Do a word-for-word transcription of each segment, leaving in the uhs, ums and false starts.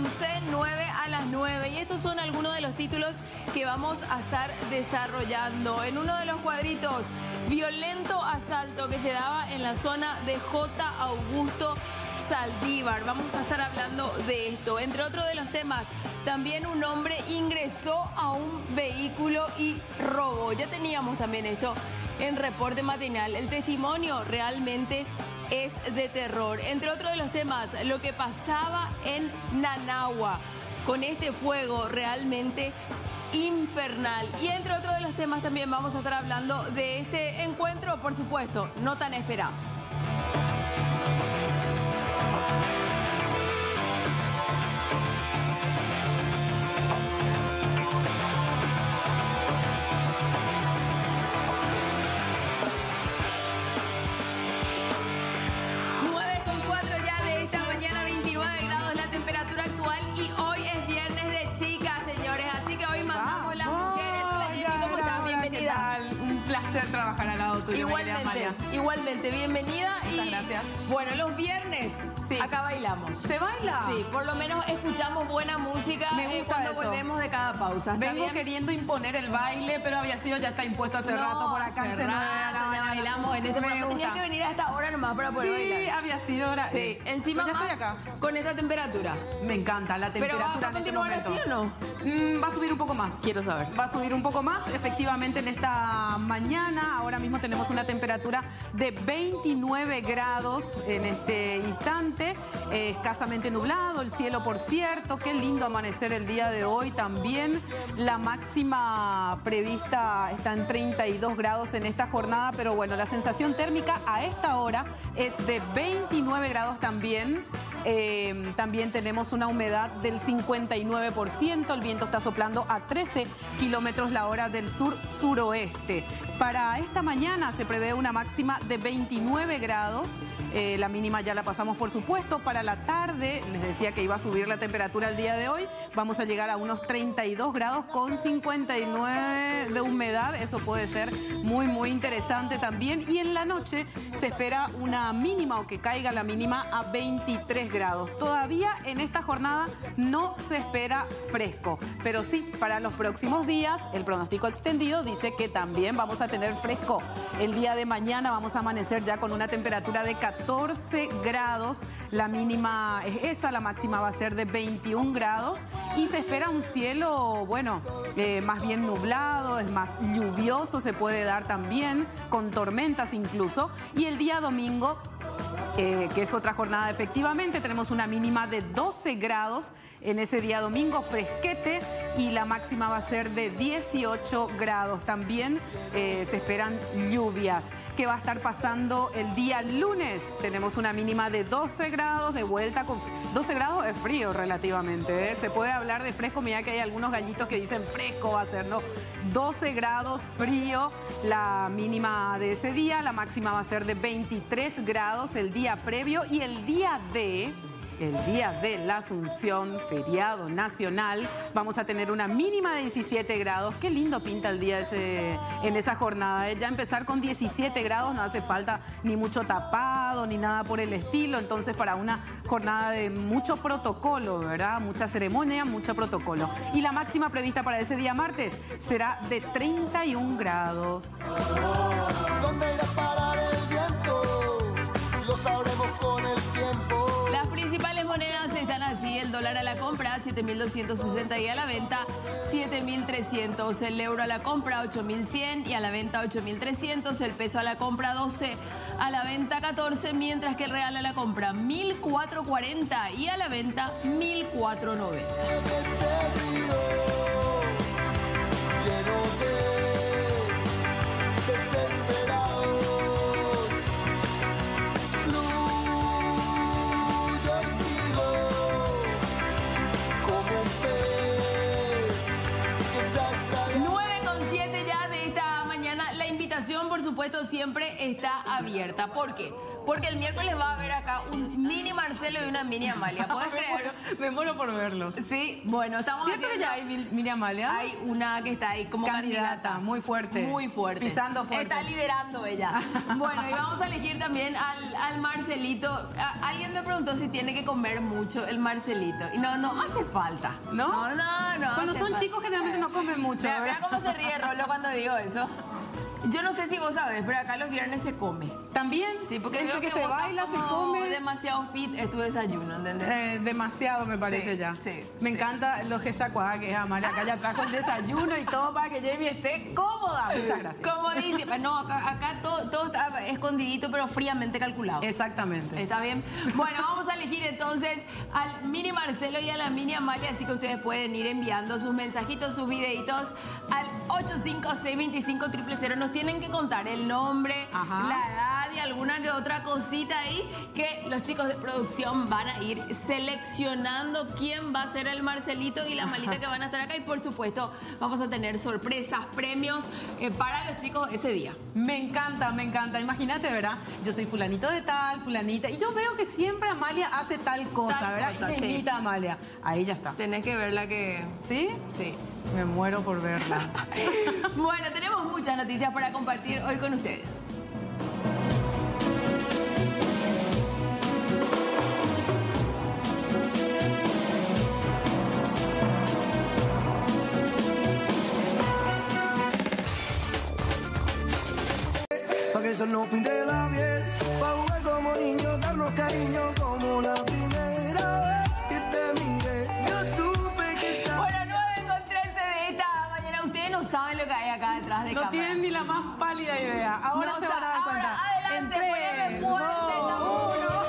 once, nueve a las nueve. Y estos son algunos de los títulos que vamos a estar desarrollando. En uno de los cuadritos, violento asalto que se daba en la zona de J. Augusto Saldívar. Vamos a estar hablando de esto. Entre otros de los temas, también un hombre ingresó a un vehículo y robó. Ya teníamos también esto en reporte matinal. El testimonio realmente es de terror. Entre otros de los temas, lo que pasaba en Nanagua con este fuego realmente infernal. Y entre otros de los temas también vamos a estar hablando de este encuentro, por supuesto, no tan esperado. Placer trabajar al lado tuyo. Igualmente, igualmente, bienvenida. Muchas y gracias. Bueno, los viernes sí. acá bailamos. ¿Se baila? Sí, por lo menos escuchamos buena música. Me gusta eh, cuando eso. volvemos de cada pausa. Vengo bien? queriendo imponer el baile, pero había sido ya está impuesto hace no, rato por acá. Hace rato, ya bailamos en este programa. Tenía que venir a esta hora nomás para poder sí, bailar. Sí, había sido hora. Sí, eh, encima pues ya más estoy acá. Con esta temperatura. Me encanta la temperatura. ¿Pero va a continuar este así o no? Mm, va a subir un poco más. Quiero saber. Va a subir un poco más, efectivamente, en esta mañana. Ahora mismo tenemos una temperatura de veintinueve grados en este instante, eh, escasamente nublado, el cielo por cierto, qué lindo amanecer el día de hoy también. La máxima prevista está en treinta y dos grados en esta jornada, pero bueno, la sensación térmica a esta hora es de veintinueve grados también. Eh, también tenemos una humedad del cincuenta y nueve por ciento, el viento está soplando a trece kilómetros la hora del sur-suroeste. Para esta mañana se prevé una máxima de veintinueve grados, eh, la mínima ya la pasamos por supuesto. Para la tarde, les decía que iba a subir la temperatura el día de hoy, vamos a llegar a unos treinta y dos grados con cincuenta y nueve de humedad, eso puede ser muy muy interesante también. Y en la noche se espera una mínima o que caiga la mínima a veintitrés grados. Todavía en esta jornada no se espera fresco, pero sí, para los próximos días el pronóstico extendido dice que también vamos a tener fresco. El día de mañana vamos a amanecer ya con una temperatura de catorce grados, la mínima es esa, la máxima va a ser de veintiún grados y se espera un cielo, bueno, eh, más bien nublado, es más lluvioso, se puede dar también, con tormentas incluso. Y el día domingo, Eh, que es otra jornada efectivamente, tenemos una mínima de doce grados en ese día domingo, fresquete, y la máxima va a ser de dieciocho grados. También eh, se esperan lluvias. ¿Qué va a estar pasando el día lunes? Tenemos una mínima de doce grados, de vuelta con... doce grados es frío relativamente, ¿eh? Se puede hablar de fresco, mira que hay algunos gallitos que dicen fresco va a ser, ¿no? doce grados, frío, la mínima de ese día, la máxima va a ser de veintitrés grados el día previo y el día de... El día de la Asunción, feriado nacional, vamos a tener una mínima de diecisiete grados. Qué lindo pinta el día ese, en esa jornada. ¿eh? Ya empezar con diecisiete grados no hace falta ni mucho tapado, ni nada por el estilo. Entonces, para una jornada de mucho protocolo, ¿verdad? Mucha ceremonia, mucho protocolo. Y la máxima prevista para ese día martes será de treinta y un grados. ¿Dónde irá a parar el viento? Lo sabremos con el tiempo. Las principales monedas están así: el dólar a la compra siete mil doscientos sesenta y a la venta siete mil trescientos, el euro a la compra ocho mil cien y a la venta ocho mil trescientos, el peso a la compra doce, a la venta catorce, mientras que el real a la compra mil cuatrocientos cuarenta y a la venta mil cuatrocientos noventa. Por supuesto, supuesto, siempre está abierta. ¿Por qué? Porque el miércoles va a haber acá un mini Marcelo y una mini Amalia. ¿Puedes creer? Me muero por verlos. Sí, bueno, estamos Siempre haciendo... ya hay mini Amalia. Hay una que está ahí como Candidata, candidata. muy fuerte. Muy fuerte. Pisando fuerte. Está liderando ella. Bueno, y vamos a elegir también al, al Marcelito. A- alguien me preguntó si tiene que comer mucho el Marcelito. Y no, no hace falta. ¿No? No, no, no. Cuando hace son falta. chicos generalmente no comen mucho. Mira, mira ¿verdad? cómo se ríe Rolo cuando digo eso. Yo no sé si vos sabés, pero acá los viernes se come. También, Sí, porque entre veo que, que se vos estás baila, se como come. demasiado fit es tu desayuno, ¿entendés? Eh, demasiado me parece Sí, ya. sí, me sí. encanta los Geshacuá, que es Amalia. Acá ya trajo el desayuno y todo para que Jamie esté cómoda. Muchas gracias. Como dice, no, acá, acá todo, todo está escondidito, pero fríamente calculado. Exactamente. ¿Está bien? Bueno, vamos a elegir entonces al mini Marcelo y a la mini Amalia, así que ustedes pueden ir enviando sus mensajitos, sus videitos al ocho cinco seis dos cinco cero cero cero. Nos tienen que contar el nombre, Ajá. la edad y alguna que otra cosita ahí que los chicos de producción van a ir seleccionando quién va a ser el Marcelito y la Malita que van a estar acá. Y por supuesto, vamos a tener sorpresas, premios eh, para los chicos ese día. Me encanta, me encanta. Imagínate, ¿verdad? Yo soy fulanito de tal, fulanita. Y yo veo que siempre Amalia hace tal cosa, Tal ¿verdad? cosa, y te sí. invita a Amalia. Ahí ya está. Tenés que ver la que... ¿Sí? Sí. Me muero por verla. Bueno, tenemos muchas noticias para compartir hoy con ustedes. Pa' que eso no pinte la piel, pa' jugar como niños, darnos cariño como la primera vez que te miré. Yo supe que estaba... Bueno, nueve con trece de esta mañana. Ustedes no saben lo que hay acá detrás de No cámara. tienen ni la más pálida idea. Ahora No se van a sa- dar cuenta. Ahora, adelante, En poneme tres, fuerte dos, la uno.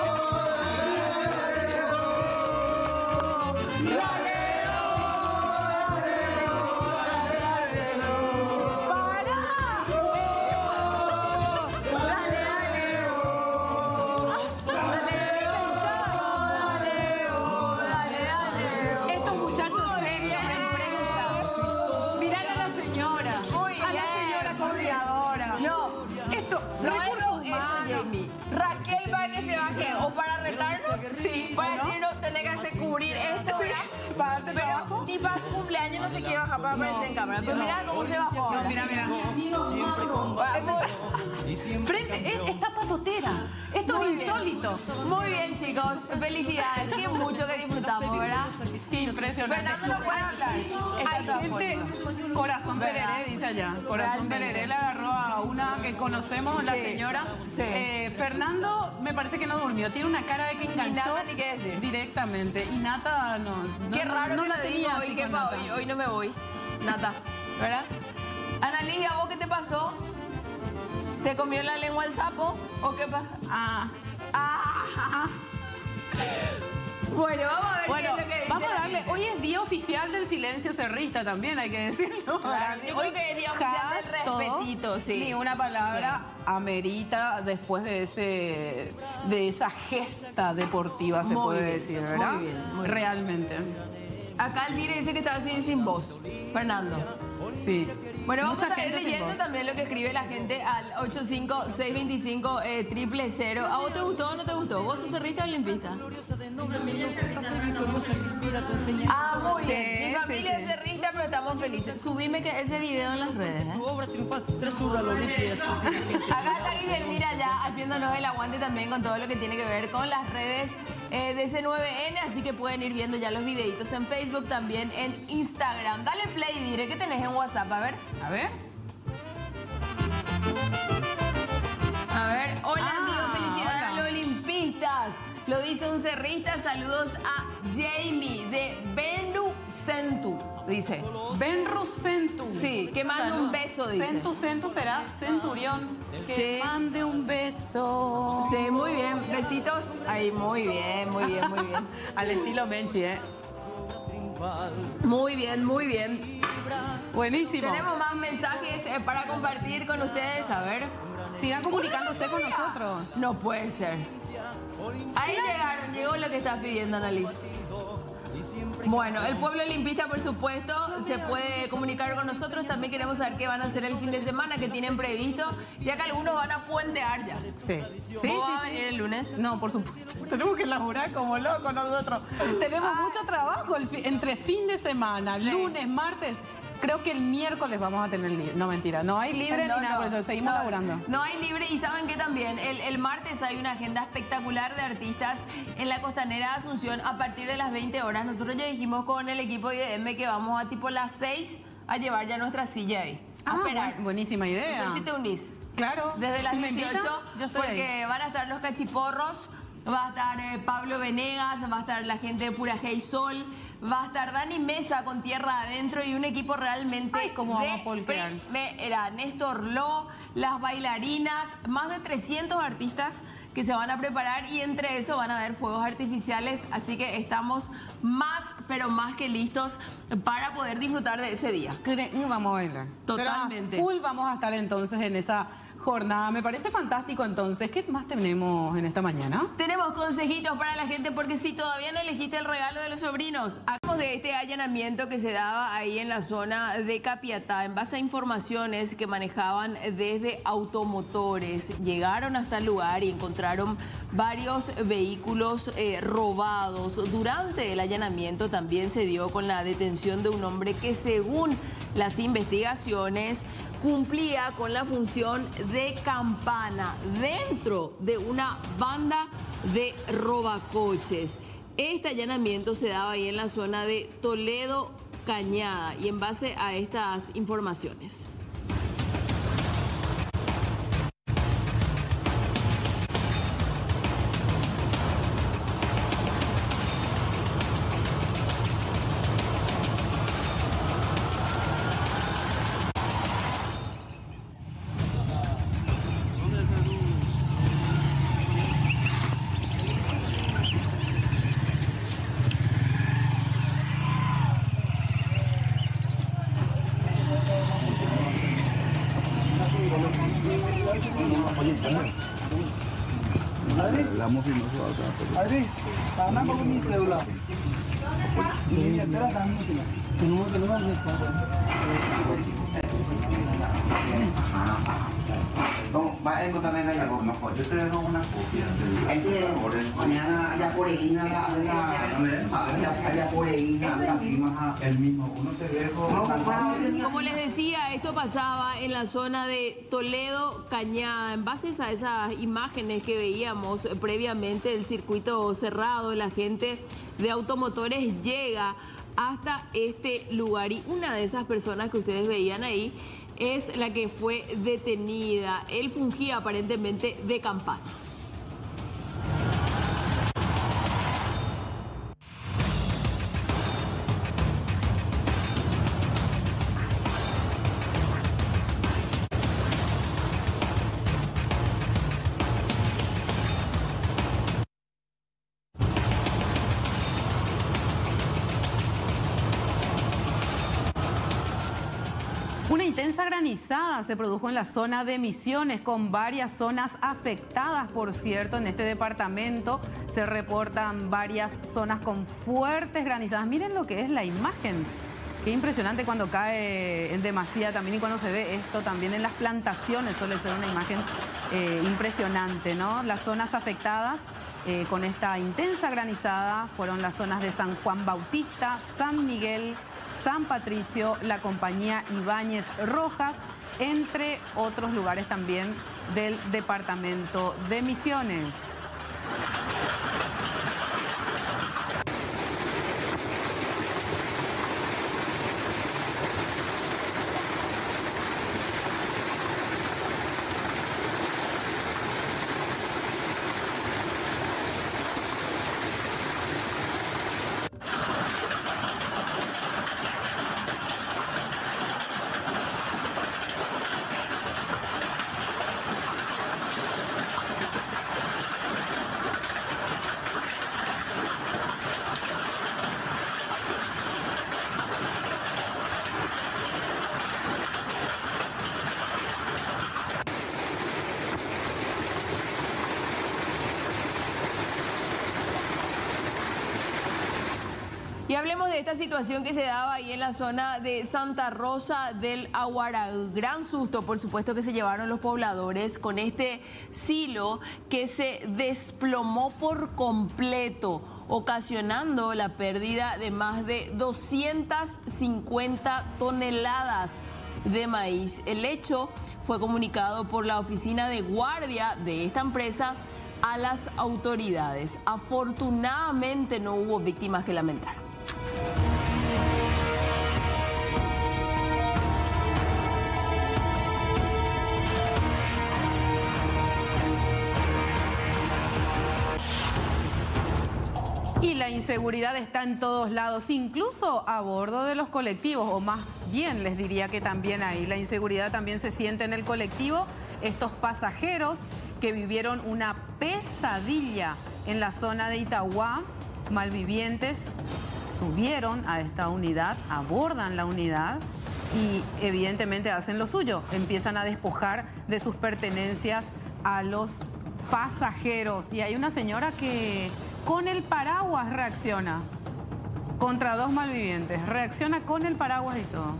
Estos muchachos serios en prensa. Mirá a la señora. Muy a la bien, señora muy coordinadora. No, Esto, no es recursos eso, humanos. Jamie. Raquel para que se baje o para retarnos, Sí, para ¿o no? decirnos tenés que hacer cubrir esto, ¿verdad? Para darte trabajo. Ni para su cumpleaños no se quiere bajar para aparecer en cámara. Pero mirá cómo se bajó ahora. Mira, mira. Vamos. Frente, es, está patotera. Esto Muy es bien. insólito. Muy bien, chicos. Felicidades. Qué mucho que disfrutamos, ¿verdad? Impresionante. Fernando no puede hablar. Está Hay todo gente, afuera. corazón ¿Verdad? pereré, dice allá. Corazón Realmente. pereré le agarró a una que conocemos, la Sí, señora. sí. Eh, Fernando me parece que no durmió. Tiene una cara de que enganchó Nata ni qué decir. directamente. Y Nata no. no Qué no- raro no que la lo tenía diga así hoy, que con pa- Nata. hoy, hoy no me voy. Nata, ¿verdad? Analía, ¿vos qué te pasó? ¿Te comió la lengua el sapo? ¿O qué pasa? Ah. Ah. Bueno, vamos a ver Bueno, qué es lo que dice vamos a la darle. gente. Hoy es día oficial del silencio cerrista también, hay que decirlo. Claro, yo creo que es día oficial del Hashtag, respetito, sí. Ni una palabra amerita después de ese de esa gesta deportiva, se Muy puede bien, decir, muy ¿verdad? bien, muy bien. Realmente. Acá el Dire dice que está así sin voz. Fernando. Sí. Bueno, vamos Mucha a ir gente sin leyendo voz. también lo que escribe la gente al ocho cinco seis dos cinco cero cero. ¿A vos te gustó o no te gustó? ¿Vos sos cerrista o limpista? Ah, muy Sí, bien. Mi familia sí, es sí. cerrista, pero estamos felices. Subime que ese video en las redes, ¿eh? Acá está Guillermina ya haciéndonos el aguante también con todo lo que tiene que ver con las redes eh, de C nueve N, así que pueden ir viendo ya los videitos en Facebook, también en Instagram. Dale play, Dire, ¿qué tenés en WhatsApp? A ver. A ver. A ver, hola Ah, amigos, felicidades hola. a los olimpistas. Lo dice un cerrista, saludos a Jamie de Bendu Centu, dice. Benru Centu. Sí, que mande un beso, dice. Centu, Centu será centurión. Que Sí. mande un beso. Sí, muy bien, besitos. Ahí, muy bien, muy bien, muy bien. Al estilo Menchi, ¿eh? Muy bien, muy bien. Buenísimo. Tenemos más mensajes eh, para compartir con ustedes, a ver. Sigan comunicándose con nosotros. No puede ser. Ahí llegaron, llegó lo que estás pidiendo, Annalise. Bueno, el pueblo limpista, por supuesto, se puede comunicar con nosotros. También queremos saber qué van a hacer el fin de semana, qué tienen previsto, ya que algunos van a puentear ya. Sí, sí, sí. ¿Vos vas a sí. venir el lunes? No, por supuesto. Tenemos que laburar como locos nosotros. Tenemos ah. mucho trabajo el fi entre fin de semana, sí. lunes, martes. Creo que el miércoles vamos a tener libre. No, mentira. No hay libre no, ni nada, no, por eso seguimos no, laburando. No hay libre y saben que también el, el martes hay una agenda espectacular de artistas en la Costanera de Asunción a partir de las veinte horas. Nosotros ya dijimos con el equipo de I D M que vamos a tipo las seis a llevar ya nuestra silla ahí. A ah, esperar. Bu buenísima idea. No sé si te unís. Claro. Desde las si dieciocho, yo estoy porque ahí. van a estar los cachiporros, va a estar eh, Pablo Venegas, va a estar la gente de Pura Hey Sol, va a estar Dani Mesa con Tierra Adentro y un equipo realmente Ay, ¿cómo de vamos a polquear? primera. Néstor Lo, las bailarinas, más de trescientos artistas que se van a preparar y entre eso van a haber fuegos artificiales, así que estamos más, pero más que listos para poder disfrutar de ese día. Vamos a bailar. Totalmente. Pero a full vamos a estar entonces en esa jornada. Me parece fantástico entonces. ¿Qué más tenemos en esta mañana? Tenemos consejitos para la gente porque si todavía no elegiste el regalo de los sobrinos, hablamos de este allanamiento que se daba ahí en la zona de Capiatá en base a informaciones que manejaban desde automotores. Llegaron hasta el lugar y encontraron varios vehículos eh, robados. Durante el allanamiento también se dio con la detención de un hombre que según las investigaciones cumplía con la función de campana dentro de una banda de robacoches. Este allanamiento se daba ahí en la zona de Toledo, Cañada, y en base a estas informaciones. Adri, tanah mau ni sebelah. Ini ada tanah tu. Tunggu dulu ni. No, va a encontrar en la gorra, no, yo tengo una copia. Este, mañana allá por ahí, allá por ahí, el mismo, uno te dejo. Como les decía, esto pasaba en la zona de Toledo, Cañada. En base a esas imágenes que veíamos previamente del circuito cerrado, la gente de automotores llega hasta este lugar y una de esas personas que ustedes veían ahí es la que fue detenida. Él fungía aparentemente de campana. Una intensa granizada se produjo en la zona de Misiones, con varias zonas afectadas, por cierto, en este departamento. Se reportan varias zonas con fuertes granizadas. Miren lo que es la imagen. Qué impresionante cuando cae en demasía también y cuando se ve esto también en las plantaciones. Suele ser una imagen eh, impresionante, ¿no? Las zonas afectadas eh, con esta intensa granizada fueron las zonas de San Juan Bautista, San Miguel, San Patricio, la compañía Ibáñez Rojas, entre otros lugares también del departamento de Misiones. Y hablemos de esta situación que se daba ahí en la zona de Santa Rosa del Aguara. Gran susto, por supuesto, que se llevaron los pobladores con este silo que se desplomó por completo, ocasionando la pérdida de más de doscientas cincuenta toneladas de maíz. El hecho fue comunicado por la oficina de guardia de esta empresa a las autoridades. Afortunadamente no hubo víctimas que lamentar. Y la inseguridad está en todos lados, incluso a bordo de los colectivos, o más bien les diría que también ahí. La inseguridad también se siente en el colectivo. Estos pasajeros que vivieron una pesadilla en la zona de Itauguá, malvivientes, subieron a esta unidad, abordan la unidad y evidentemente hacen lo suyo. Empiezan a despojar de sus pertenencias a los pasajeros. Y hay una señora que con el paraguas reacciona contra dos malvivientes. Reacciona con el paraguas y todo.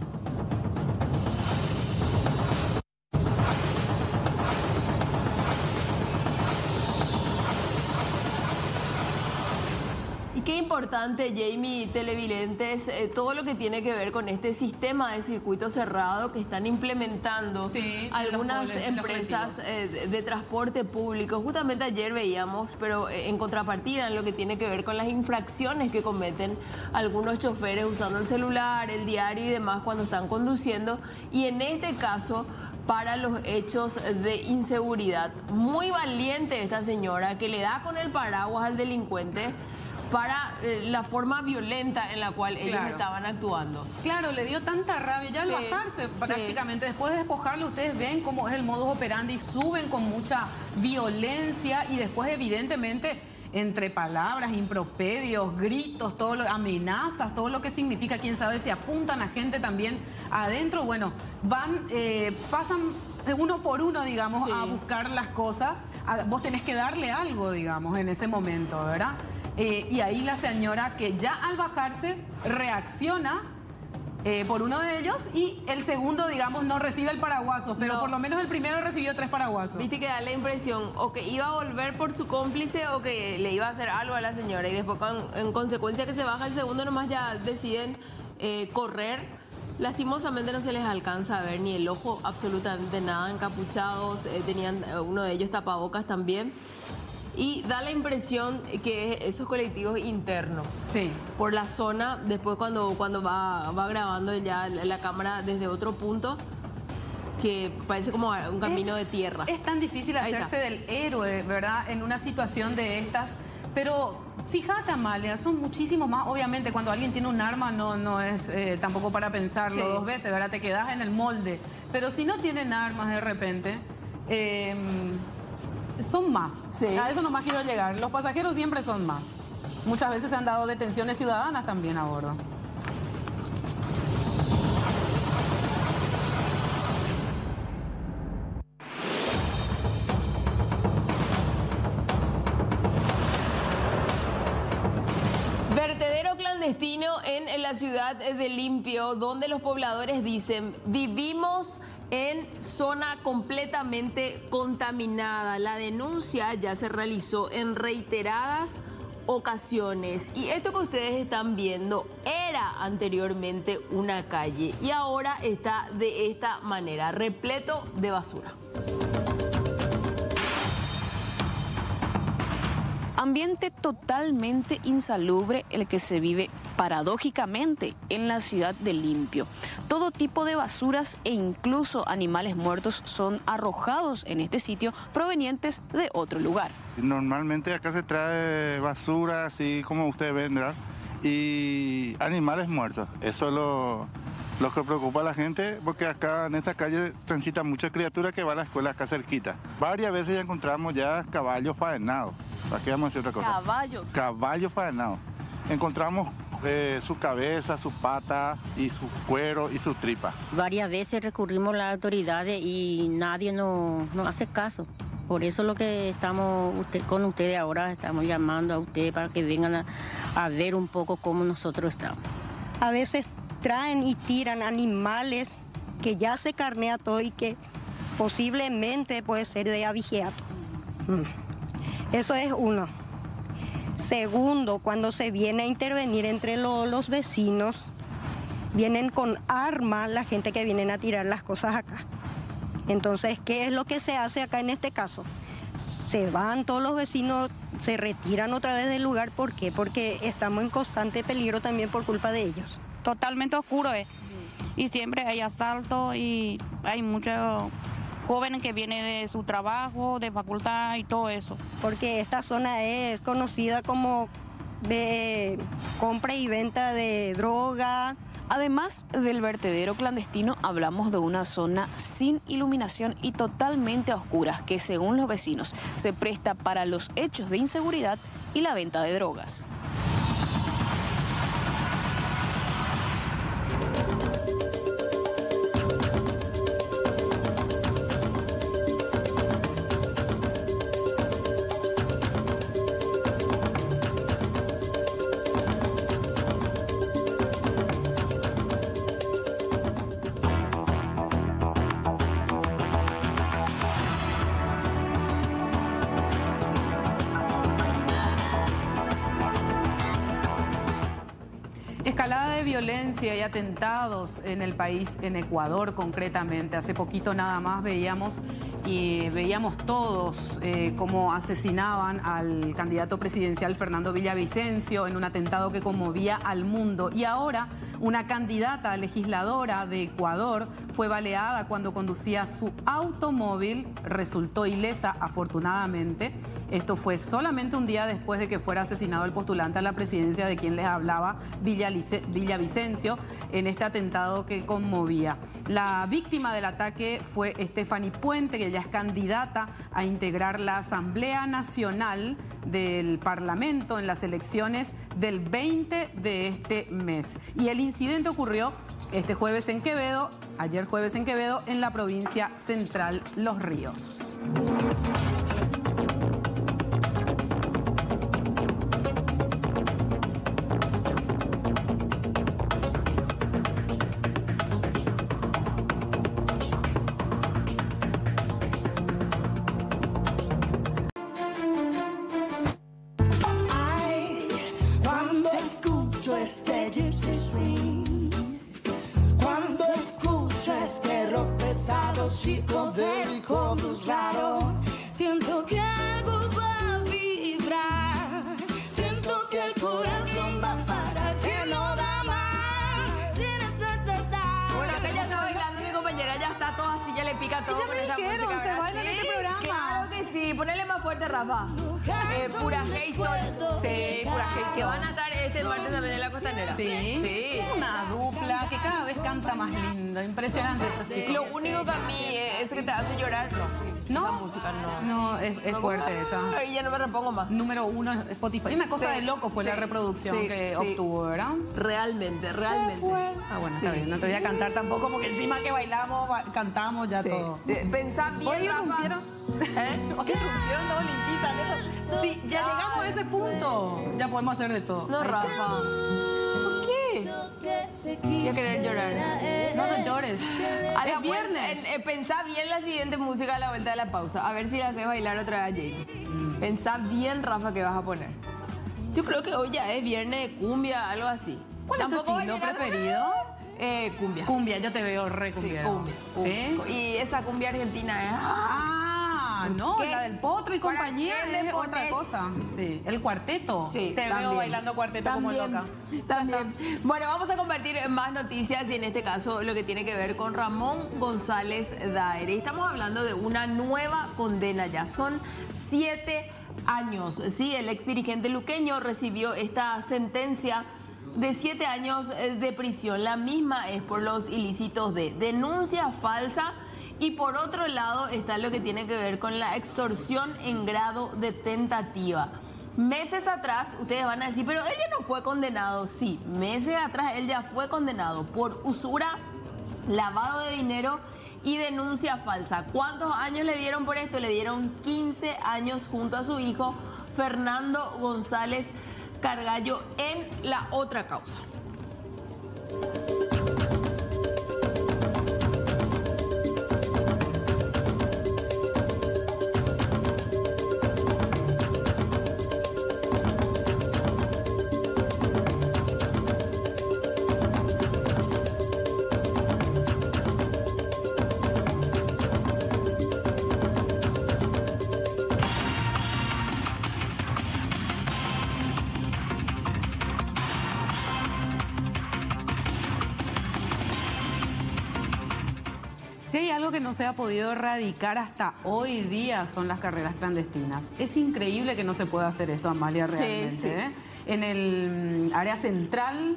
Y qué importante, Jamie, televidentes, eh, todo lo que tiene que ver con este sistema de circuito cerrado que están implementando sí, algunas los, empresas eh, de, de transporte público. Justamente ayer veíamos, pero eh, en contrapartida, en lo que tiene que ver con las infracciones que cometen algunos choferes usando el celular, el diario y demás cuando están conduciendo. Y en este caso, para los hechos de inseguridad. Muy valiente esta señora que le da con el paraguas al delincuente para eh, la forma violenta en la cual ellos claro. estaban actuando. Claro, le dio tanta rabia ya al sí, bajarse prácticamente. Sí. Después de despojarlo, ustedes ven cómo es el modus operandi, suben con mucha violencia y después evidentemente entre palabras, impropedios, gritos, todo lo, amenazas, todo lo que significa, quién sabe si apuntan a gente también adentro. Bueno, van, eh, pasan uno por uno, digamos, sí. a buscar las cosas. A, vos tenés que darle algo, digamos, en ese momento, ¿verdad? Eh, y ahí la señora que ya al bajarse reacciona eh, por uno de ellos y el segundo, digamos, no recibe el paraguaso, pero no. por lo menos el primero recibió tres paraguasos. Viste que da la impresión o que iba a volver por su cómplice o que le iba a hacer algo a la señora y después con, en consecuencia que se baja el segundo nomás ya deciden eh, correr. Lastimosamente no se les alcanza a ver ni el ojo, absolutamente nada, encapuchados, eh, tenían eh, uno de ellos tapabocas también. Y da la impresión que esos colectivos internos, sí. por la zona, después cuando, cuando va, va grabando ya la, la cámara desde otro punto, que parece como un camino es, de tierra. Es tan difícil hacerse del héroe, ¿verdad? En una situación de estas, pero fíjate, Amalia, son muchísimos más. Obviamente cuando alguien tiene un arma no, no es eh, tampoco para pensarlo sí. dos veces, ¿verdad? Te quedas en el molde. Pero si no tienen armas de repente... Eh, son más. Sí. A eso nomás quiero llegar. Los pasajeros siempre son más. Muchas veces se han dado detenciones ciudadanas también a bordo. Vertedero clandestino en la ciudad de Limpio, donde los pobladores dicen, vivimos en zona completamente contaminada. La denuncia ya se realizó en reiteradas ocasiones. Y esto que ustedes están viendo era anteriormente una calle y ahora está de esta manera, repleto de basura. Ambiente totalmente insalubre el que se vive paradójicamente en la ciudad de Limpio. Todo tipo de basuras e incluso animales muertos son arrojados en este sitio provenientes de otro lugar. Normalmente acá se trae basura, así como ustedes ven, ¿verdad? Y animales muertos. Eso es lo, lo que preocupa a la gente, porque acá en esta calle transita mucha criatura que va a la escuela acá cerquita. Varias veces ya encontramos ya caballos faenados. Aquí vamos a decir otra cosa. Caballos. Caballos faenados. Encontramos eh, su cabeza, su pata y su cuero y su tripa. Varias veces recurrimos a las autoridades y nadie nos no hace caso. Por eso lo que estamos usted, con ustedes ahora, estamos llamando a ustedes para que vengan a, a ver un poco cómo nosotros estamos. A veces traen y tiran animales que ya se carnea todo y que posiblemente puede ser de abigeato. Eso es uno. Segundo, cuando se viene a intervenir entre lo, los vecinos, vienen con armas la gente que vienen a tirar las cosas acá. Entonces, ¿qué es lo que se hace acá en este caso? Se van todos los vecinos, se retiran otra vez del lugar. ¿Por qué? Porque estamos en constante peligro también por culpa de ellos. Totalmente oscuro es. Y siempre hay asalto y hay muchos jóvenes que vienen de su trabajo, de facultad y todo eso. Porque esta zona es conocida como de compra y venta de droga. Además del vertedero clandestino, hablamos de una zona sin iluminación y totalmente a oscuras que, según los vecinos, se presta para los hechos de inseguridad y la venta de drogas. Escalada de violencia y atentados en el país, en Ecuador concretamente. Hace poquito nada más veíamos y veíamos todos eh, cómo asesinaban al candidato presidencial Fernando Villavicencio en un atentado que conmovía al mundo. Y ahora una candidata legisladora de Ecuador fue baleada cuando conducía su automóvil, resultó ilesa afortunadamente. Esto fue solamente un día después de que fuera asesinado el postulante a la presidencia de quien les hablaba, Villavicencio, en este atentado que conmovía. La víctima del ataque fue Stephanie Puente, que ella es candidata a integrar la Asamblea Nacional del Parlamento en las elecciones del veinte de este mes. Y el incidente ocurrió este jueves en Quevedo, ayer jueves en Quevedo, en la provincia central Los Ríos. Este gypsy swing, cuando escucho este rock pesado, psicodélico, blues raro, siento que algo va a vibrar, siento que el corazón va para que no da más. Bueno, acá ya está bailando mi compañera, ya está todo así, ya le pica todo con esta dijeron, música. se ¿verdad? baila en Sí, este programa. Claro que sí, ponele más fuerte, Rafa. Eh, pura Jason. Sí, pura Jason. Que van a estar este martes también en la Costanera. Sí, Sí. Una dupla que cada vez canta más lindo. Impresionante estos chicos. Lo único que a mí es que te hace llorar, no. ¿No? Esa música no. No, es, es fuerte esa. Ay, ya no me repongo más. Número uno es Spotify. Y una cosa Sí, de loco fue sí, la reproducción sí, que sí. obtuvo, ¿verdad? Realmente, realmente. Ah, bueno, está bien. No te voy a cantar tampoco porque encima que bailamos, ba- cantamos ya Sí. todo. Eh, Pensá bien, Hoy Rafa. irrumpieron. ¿Eh? Hoy irrumpieron dos limpitas. Eso. Sí, ya llegamos a ese punto. Ya podemos hacer de todo. No, Rafa. ¿Por qué? Yo querer llorar. No, no llores. A la Es vuelta- viernes. en- eh, pensá bien la siguiente música a la vuelta de la pausa. A ver si la haces bailar otra vez a Jamie. Pensá bien, Rafa, que vas a poner. Yo creo que hoy ya es viernes de cumbia, algo así. ¿Cuál es tu ¿Tampoco estilo vallenato? preferido? Eh, cumbia. Cumbia, yo te veo re Sí, cumbia. cumbia. ¿Sí? cumbia. Y esa cumbia argentina es... Ah, no, ¿Qué? la del Potro y ¿Para compañía qué le es otra pones? cosa. Sí, el cuarteto. Sí, te también. veo bailando cuarteto También, como loca. También. Bueno, vamos a compartir más noticias y en este caso lo que tiene que ver con Ramón González Daire. Estamos hablando de una nueva condena ya. Son siete años. Sí, el ex dirigente luqueño recibió esta sentencia de siete años de prisión. La misma es por los ilícitos de denuncia falsa y por otro lado está lo que tiene que ver con la extorsión en grado de tentativa. Meses atrás, ustedes van a decir, pero él ya no fue condenado. Sí, meses atrás él ya fue condenado por usura, lavado de dinero y denuncia falsa. ¿Cuántos años le dieron por esto? Le dieron quince años junto a su hijo Fernando González Cargallo en la otra causa. Si hay algo que no se ha podido erradicar hasta hoy día son las carreras clandestinas. Es increíble que no se pueda hacer esto, Amalia, realmente. Sí, sí. ¿eh? En el área central,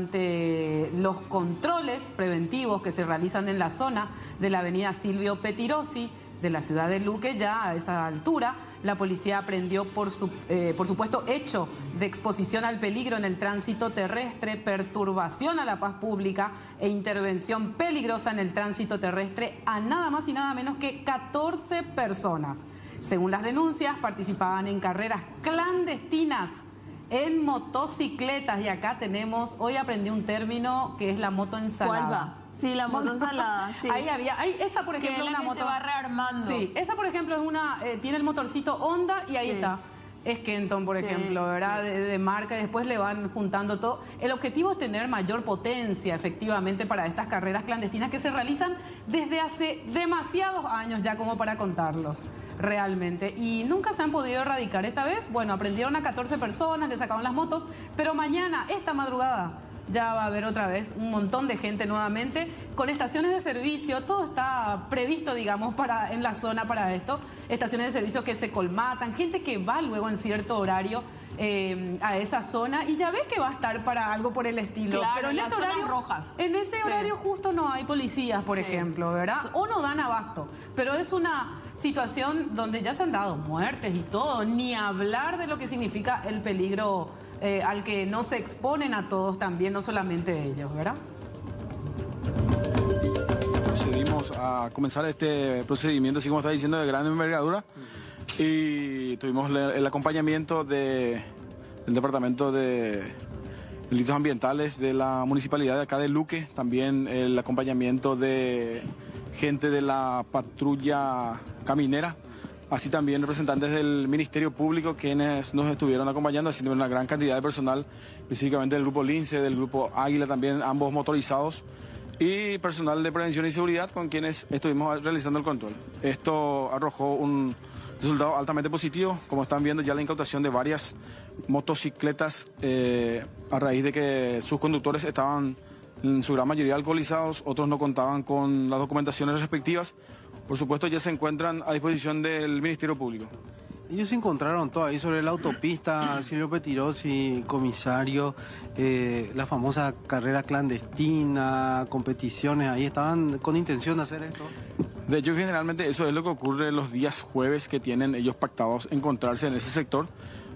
durante los controles preventivos que se realizan en la zona de la avenida Silvio Petirosi, de la ciudad de Luque, ya a esa altura, la policía aprendió, por, su, eh, por supuesto, hecho de exposición al peligro en el tránsito terrestre, perturbación a la paz pública e intervención peligrosa en el tránsito terrestre a nada más y nada menos que catorce personas. Según las denuncias, participaban en carreras clandestinas en motocicletas. Y acá tenemos, hoy aprendí un término que es la moto ensalada. ¿Cuál va? Sí, la moto ensalada, sí. Ahí había, ahí, esa por ejemplo que es una la que moto. se va rearmando. Sí, esa por ejemplo es una, eh, tiene el motorcito Honda y ahí Sí. está. Es Kenton, por Sí, ejemplo, ¿verdad? sí. De, de marca, y después le van juntando todo. El objetivo es tener mayor potencia, efectivamente, para estas carreras clandestinas que se realizan desde hace demasiados años ya como para contarlos, realmente. Y nunca se han podido erradicar. Esta vez, bueno, aprendieron a catorce personas, le sacaron las motos, pero mañana, esta madrugada, ya va a haber otra vez un montón de gente nuevamente con estaciones de servicio. Todo está previsto, digamos, para, en la zona para esto. Estaciones de servicio que se colmatan, gente que va luego en cierto horario eh, a esa zona y ya ves que va a estar para algo por el estilo. Claro, pero en las ese zonas horario rojas. En ese Sí. horario justo no hay policías, por Sí. ejemplo, ¿verdad? O no dan abasto. Pero es una situación donde ya se han dado muertes y todo, ni hablar de lo que significa el peligro Eh, al que no se exponen a todos también, no solamente ellos, ¿verdad? Procedimos a comenzar este procedimiento, así como está diciendo, de gran envergadura, y tuvimos el, el acompañamiento de, del Departamento de Delitos Ambientales de la Municipalidad de acá de Luque, también el acompañamiento de gente de la patrulla caminera, así también representantes del Ministerio Público quienes nos estuvieron acompañando, haciendo una gran cantidad de personal, específicamente del Grupo Lince, del Grupo Águila también, ambos motorizados, y personal de prevención y seguridad con quienes estuvimos realizando el control. Esto arrojó un resultado altamente positivo, como están viendo ya la incautación de varias motocicletas eh, a raíz de que sus conductores estaban en su gran mayoría alcoholizados, otros no contaban con las documentaciones respectivas. Por supuesto, ya se encuentran a disposición del Ministerio Público. Ellos se encontraron todo ahí sobre la autopista, Silvio Petirosi, comisario, eh, la famosa carrera clandestina, competiciones, ahí estaban con intención de hacer esto. De hecho, generalmente eso es lo que ocurre los días jueves que tienen ellos pactados encontrarse en ese sector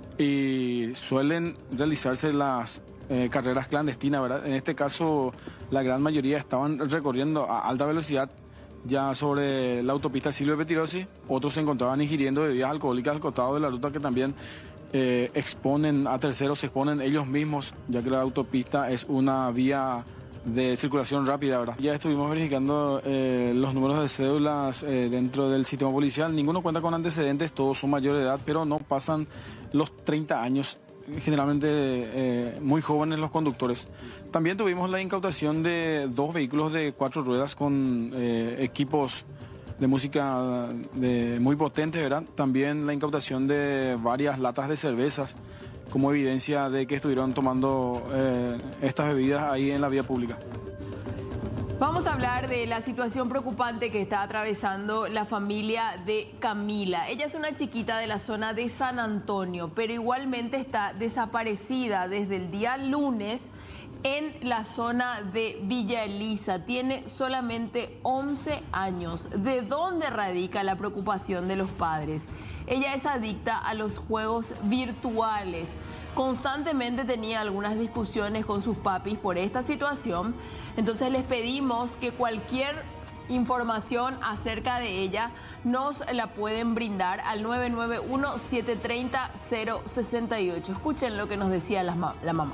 y suelen realizarse las eh, carreras clandestinas, ¿verdad? En este caso, la gran mayoría estaban recorriendo a alta velocidad ya sobre la autopista Silvio Petirosi, otros se encontraban ingiriendo bebidas alcohólicas al costado de la ruta que también eh, exponen a terceros, se exponen ellos mismos, ya que la autopista es una vía de circulación rápida, ¿verdad? Ya estuvimos verificando eh, los números de cédulas eh, dentro del sistema policial, ninguno cuenta con antecedentes, todos son mayor de edad, pero no pasan los treinta años, generalmente eh, muy jóvenes los conductores. También tuvimos la incautación de dos vehículos de cuatro ruedas con eh, equipos de música de, muy potentes, ¿verdad? También la incautación de varias latas de cervezas como evidencia de que estuvieron tomando eh, estas bebidas ahí en la vía pública. Vamos a hablar de la situación preocupante que está atravesando la familia de Camila. Ella es una chiquita de la zona de San Antonio, pero igualmente está desaparecida desde el día lunes en la zona de Villa Elisa. Tiene solamente once años. ¿De dónde radica la preocupación de los padres? Ella es adicta a los juegos virtuales. Constantemente tenía algunas discusiones con sus papis por esta situación. Entonces les pedimos que cualquier información acerca de ella, nos la pueden brindar al nueve nueve uno, siete tres cero, cero seis ocho. Escuchen lo que nos decía la, la mamá.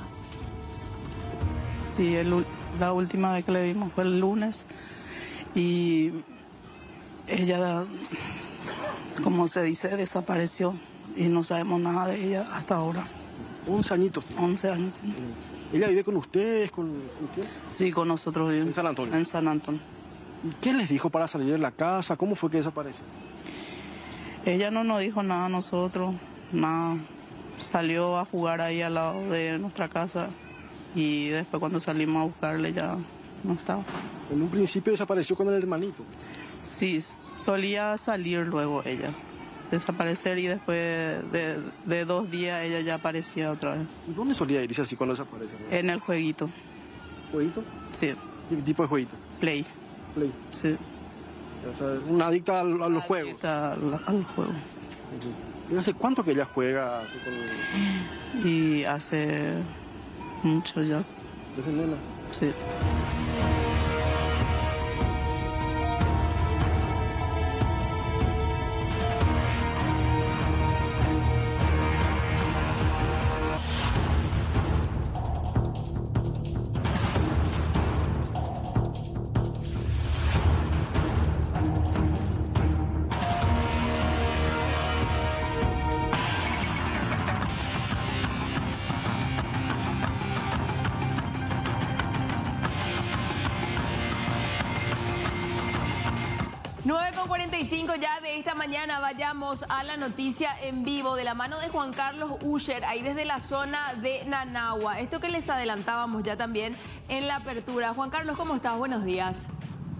Sí, el, la última vez que le vimos fue el lunes y ella, como se dice, desapareció y no sabemos nada de ella hasta ahora. once añitos. once años. ¿Ella vive con ustedes? ¿Con, con quién? Sí, con nosotros vive. ¿En San Antonio? En San Antonio. ¿Qué les dijo para salir de la casa? ¿Cómo fue que desapareció? Ella no nos dijo nada a nosotros, nada. Salió a jugar ahí al lado de nuestra casa y después cuando salimos a buscarle ya no estaba. En un principio desapareció con el hermanito. Sí, solía salir luego ella, desaparecer y después de, de dos días ella ya aparecía otra vez. ¿Y dónde solía irse así cuando desaparece? En el jueguito. ¿Jueguito? Sí. ¿Qué tipo de jueguito? Play. Play. Sí. O sea, una adicta a, a los una juegos. Adicta al, al juego. ¿Y hace cuánto que ella juega? Así con... Y hace mucho ya. ¿Desde nena? Sí. nueve con cuarenta y cinco ya de esta mañana, vayamos a la noticia en vivo de la mano de Juan Carlos Usher, ahí desde la zona de Nanagua. Esto que les adelantábamos ya también en la apertura. Juan Carlos, ¿cómo estás? Buenos días.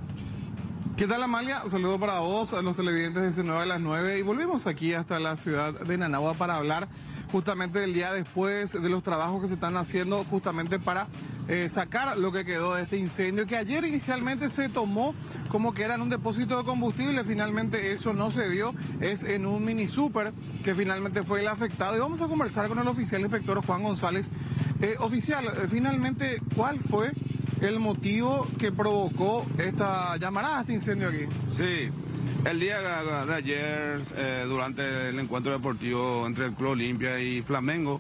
¿Qué tal, Amalia? Saludo para vos, a los televidentes de C nueve a las nueve, y volvemos aquí hasta la ciudad de Nanagua para hablar justamente del día después de los trabajos que se están haciendo justamente para eh, sacar lo que quedó de este incendio, que ayer inicialmente se tomó como que era en un depósito de combustible. Finalmente eso no se dio, es en un mini super que finalmente fue el afectado, y vamos a conversar con el oficial inspector Juan González. Eh, oficial, eh, finalmente, ¿cuál fue el motivo que provocó esta llamarada, este incendio aquí? Sí. El día de ayer, eh, durante el encuentro deportivo entre el Club Olimpia y Flamengo,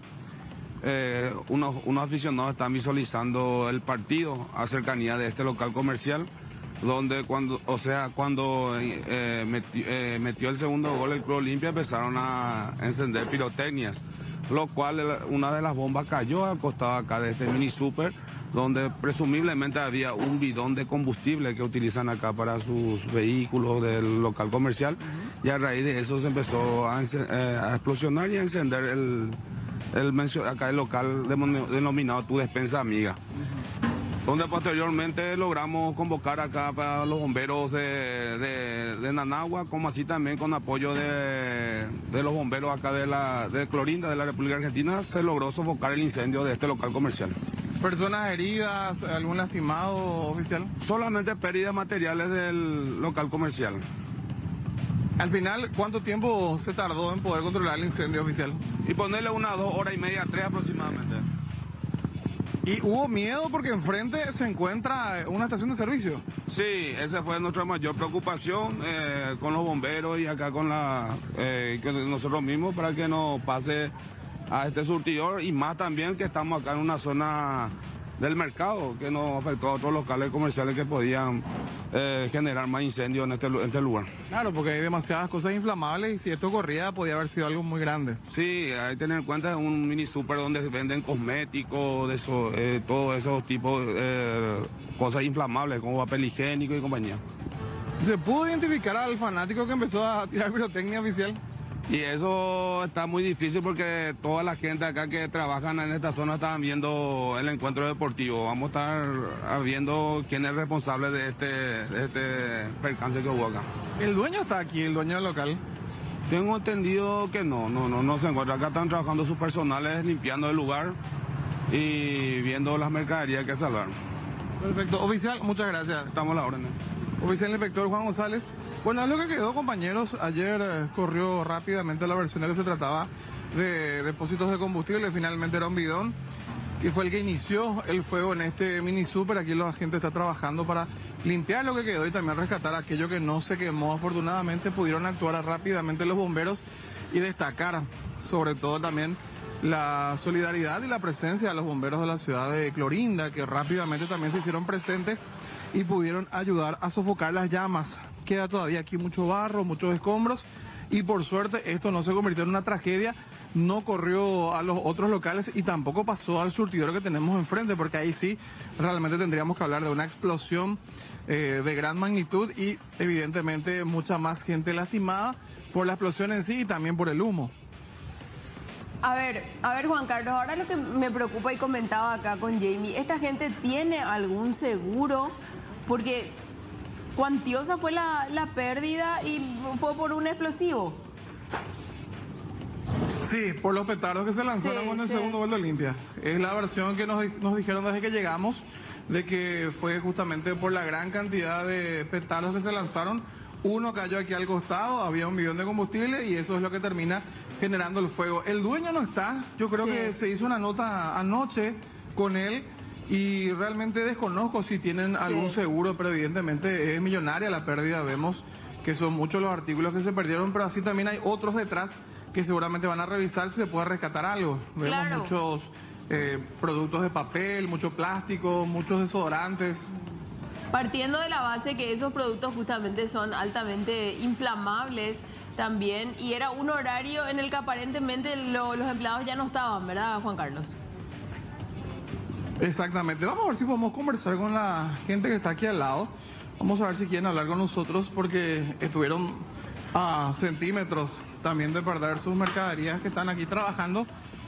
eh, unos, unos aficionados están visualizando el partido a cercanía de este local comercial, donde cuando, o sea, cuando eh, metió, eh, metió el segundo gol el Club Olimpia, empezaron a encender pirotecnias, lo cual una de las bombas cayó al costado acá de este mini super, donde presumiblemente había un bidón de combustible que utilizan acá para sus vehículos del local comercial, uh-huh. Y a raíz de eso se empezó a, eh, a explosionar y a encender el, el acá el local denominado Tu Despensa Amiga, uh-huh. Donde posteriormente logramos convocar acá para los bomberos de, de, de Nanagua, como así también con apoyo de, de los bomberos acá de la de Clorinda de la República Argentina, se logró sofocar el incendio de este local comercial. ¿Personas heridas, algún lastimado, oficial? Solamente pérdidas materiales del local comercial. Al final, ¿cuánto tiempo se tardó en poder controlar el incendio, oficial? Y ponerle unas dos horas y media, tres aproximadamente. ¿Y hubo miedo porque enfrente se encuentra una estación de servicio? Sí, esa fue nuestra mayor preocupación eh, con los bomberos y acá con la eh, con nosotros mismos, para que no pase a este surtidor, y más también que estamos acá en una zona del mercado que nos afectó a otros locales comerciales que podían eh, generar más incendios en este, en este lugar. Claro, porque hay demasiadas cosas inflamables y si esto corría podía haber sido algo muy grande. Sí, hay que tener en cuenta un mini super donde venden cosméticos, de eso, eh, todos esos tipos de eh, cosas inflamables como papel higiénico y compañía. ¿Se pudo identificar al fanático que empezó a tirar pirotecnia, oficial? Y eso está muy difícil porque toda la gente acá que trabajan en esta zona están viendo el encuentro deportivo. Vamos a estar viendo quién es responsable de este, de este percance que hubo acá. ¿El dueño está aquí, el dueño del local? Tengo entendido que no, no, no, no se encuentra. Acá están trabajando sus personales limpiando el lugar y viendo las mercaderías que salvar. Perfecto. Oficial, muchas gracias. Estamos a la orden. Oficial inspector Juan González. Bueno, es lo que quedó, compañeros. Ayer eh, corrió rápidamente la versión de que se trataba de depósitos de combustible. Finalmente era un bidón. que fue el que inició el fuego en este mini super. Aquí la gente está trabajando para limpiar lo que quedó y también rescatar aquello que no se quemó. Afortunadamente pudieron actuar rápidamente los bomberos y destacar sobre todo también la solidaridad y la presencia de los bomberos de la ciudad de Clorinda, que rápidamente también se hicieron presentes y pudieron ayudar a sofocar las llamas. Queda todavía aquí mucho barro, muchos escombros y por suerte esto no se convirtió en una tragedia, no corrió a los otros locales y tampoco pasó al surtidor que tenemos enfrente, porque ahí sí realmente tendríamos que hablar de una explosión eh, de gran magnitud y evidentemente mucha más gente lastimada por la explosión en sí y también por el humo. A ver, a ver Juan Carlos, ahora lo que me preocupa y comentaba acá con Jamie, ¿esta gente tiene algún seguro? Porque cuantiosa fue la, la pérdida y fue por un explosivo. Sí, por los petardos que se lanzaron Sí, en el sí. segundo gol de Olimpia. Es la versión que nos, di- nos dijeron desde que llegamos, de que fue justamente por la gran cantidad de petardos que se lanzaron. Uno cayó aquí al costado, había un bidón de combustible y eso es lo que termina generando el fuego. El dueño no está, yo creo Sí. que se hizo una nota anoche con él y realmente desconozco si tienen algún seguro, pero evidentemente es millonaria la pérdida. Vemos que son muchos los artículos que se perdieron, pero así también hay otros detrás que seguramente van a revisar si se puede rescatar algo. Vemos Claro. muchos eh, productos de papel, mucho plástico, muchos desodorantes. Partiendo de la base que esos productos justamente son altamente inflamables también, y era un horario en el que aparentemente lo- los empleados ya no estaban, ¿verdad, Juan Carlos? Exactamente. Vamos a ver si podemos conversar con la gente que está aquí al lado. Vamos a ver si quieren hablar con nosotros porque estuvieron a centímetros también de perder sus mercaderías que están aquí trabajando.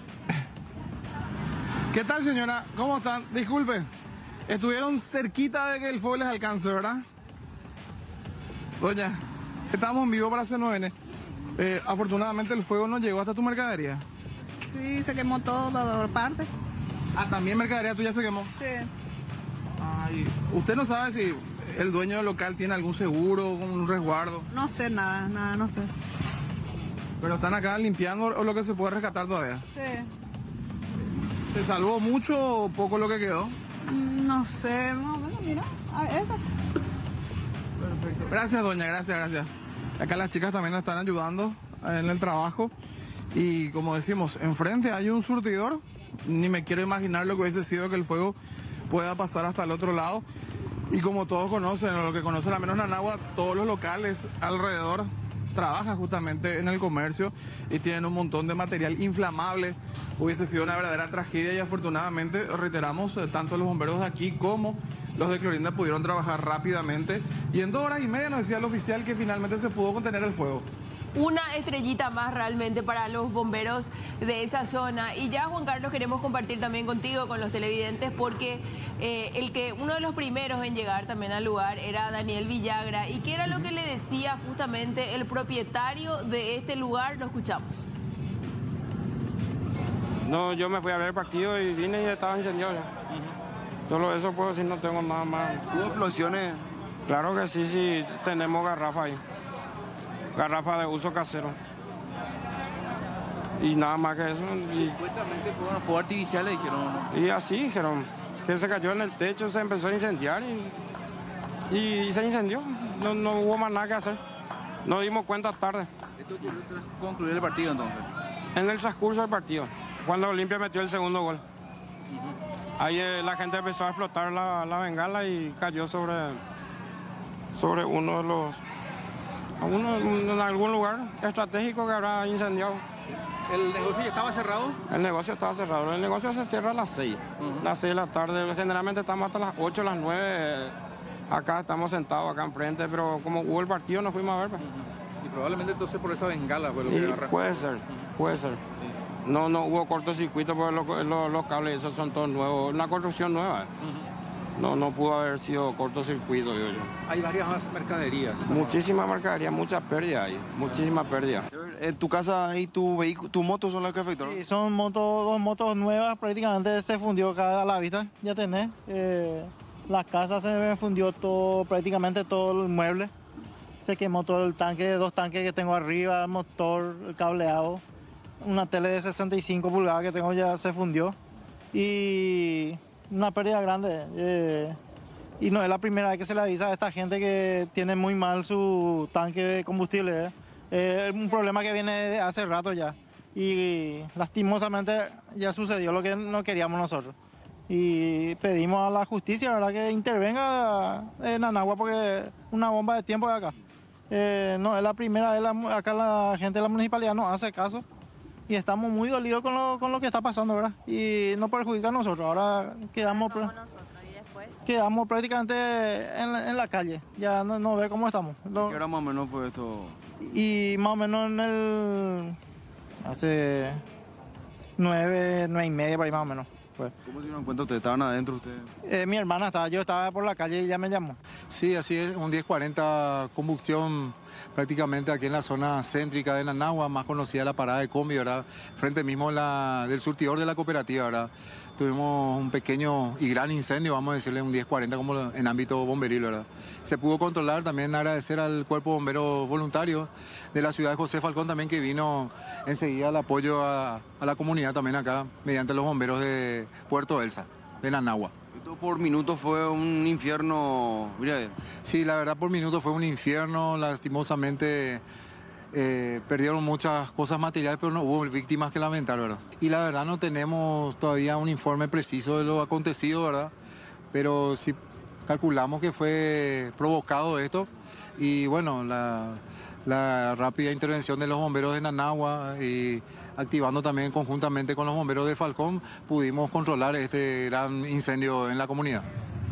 ¿Qué tal, señora? ¿Cómo están? Disculpe. Estuvieron cerquita de que el fuego les alcance, ¿verdad? Doña, estamos en vivo para C nueve N. Eh, afortunadamente el fuego no llegó hasta tu mercadería. Sí, se quemó todo, toda parte. Ah, también mercadería tuya se quemó. Sí. Ay, ¿usted no sabe si el dueño del local tiene algún seguro, un resguardo? No sé nada, nada, no sé. Pero están acá limpiando o lo que se puede rescatar todavía. Sí. ¿Se salvó mucho o poco lo que quedó? No sé, no, bueno, mira, ah, esta. Gracias, doña, gracias, gracias. Acá las chicas también nos están ayudando en el trabajo. Y como decimos, enfrente hay un surtidor. Ni me quiero imaginar lo que hubiese sido que el fuego pueda pasar hasta el otro lado. Y como todos conocen, o lo que conocen al menos Nanagua, todos los locales alrededor trabajan justamente en el comercio y tienen un montón de material inflamable. Hubiese sido una verdadera tragedia y afortunadamente, reiteramos, eh, tanto los bomberos de aquí como los de Clorinda pudieron trabajar rápidamente. Y en dos horas y media nos decía el oficial que finalmente se pudo contener el fuego. Una estrellita más realmente para los bomberos de esa zona. Y ya, Juan Carlos, queremos compartir también contigo, con los televidentes, porque eh, el que uno de los primeros en llegar también al lugar era Daniel Villagra. ¿Y qué era lo que le decía justamente el propietario de este lugar? Lo escuchamos. No, yo me fui a ver el partido y vine y estaba incendiado ya. Solo eso puedo decir, no tengo nada más. ¿Hubo explosiones? Claro que sí, sí, tenemos garrafa ahí. Garrafa de uso casero. Y nada más que eso. Y, Supuestamente fueron fuegos artificiales, dijeron. ¿No? y así dijeron, que se cayó en el techo, se empezó a incendiar y, y se incendió. No, no hubo más nada que hacer. Nos dimos cuenta tarde. ¿Esto ocurrió tras concluir el partido entonces? En el transcurso del partido, cuando Olimpia metió el segundo gol. Ahí eh, la gente empezó a explotar la, la bengala y cayó sobre, sobre uno de los... a uno, en algún lugar estratégico que habrá incendiado. ¿El negocio ya estaba cerrado? El negocio estaba cerrado. El negocio se cierra a las seis. Las seis de la tarde. Generalmente estamos hasta las ocho, las nueve. Acá estamos sentados acá enfrente, pero como hubo el partido nos fuimos a ver. Pues. Y probablemente entonces por esa bengala fue lo que Y agarró. puede ser, puede ser. No, no hubo cortocircuito porque los, los, los cables esos son todos nuevos. Una construcción nueva. No, no pudo haber sido cortocircuito, digo yo. Hay varias más mercaderías. Muchísima mercadería, mucha pérdida hay. Muchísima pérdida. ¿En tu casa y tu vehículo, tu moto son las que afectaron? Sí, son motos, dos motos nuevas, prácticamente se fundió cada a la vista, ya tenés. Eh, las casas se me fundió todo, prácticamente todo el mueble. Se quemó todo el tanque, dos tanques que tengo arriba, el motor, el cableado. Una tele de sesenta y cinco pulgadas que tengo ya se fundió. y una pérdida grande. Eh, y no es la primera vez que se le avisa a esta gente que tiene muy mal su tanque de combustible. Eh. Eh, es un problema que viene de hace rato ya. Y lastimosamente ya sucedió lo que no queríamos nosotros. Y pedimos a la justicia, ¿verdad?, que intervenga en Anagua porque una bomba de tiempo de acá. Eh, no es la primera vez, la, acá la gente de la municipalidad nos hace caso y estamos muy dolidos con lo, con lo que está pasando, ¿verdad? Y no perjudica a nosotros, ahora quedamos, quedamos prácticamente en la, en la calle, ya no, no ve cómo estamos. Lo, ¿Qué hora más o menos fue esto? Y más o menos en el... hace nueve, nueve y media por ahí más o menos. Pues. ¿Cómo se dieron cuenta ustedes? ¿Estaban adentro ustedes? Eh, mi hermana estaba, yo estaba por la calle y ella me llamó. Sí, así es, un diez cuarenta combustión prácticamente aquí en la zona céntrica de Nanagua, más conocida la parada de combi, ¿verdad? Frente mismo la, del surtidor de la cooperativa, ¿verdad? Tuvimos un pequeño y gran incendio, vamos a decirle un diez cuarenta como en ámbito bomberil, ¿verdad? Se pudo controlar, también agradecer al cuerpo bombero voluntario de la ciudad de José Falcón también, que vino enseguida al apoyo a, a la comunidad también acá, mediante los bomberos de Puerto Elsa, de Nanagua. Esto por minuto fue un infierno, mira. Sí, la verdad por minuto fue un infierno, lastimosamente eh, perdieron muchas cosas materiales, pero no hubo víctimas que lamentar, ¿verdad? Y la verdad no tenemos todavía un informe preciso de lo acontecido, ¿verdad? Pero sí calculamos que fue provocado esto y bueno, la, la rápida intervención de los bomberos de Nanagua y activando también conjuntamente con los bomberos de Falcón, pudimos controlar este gran incendio en la comunidad.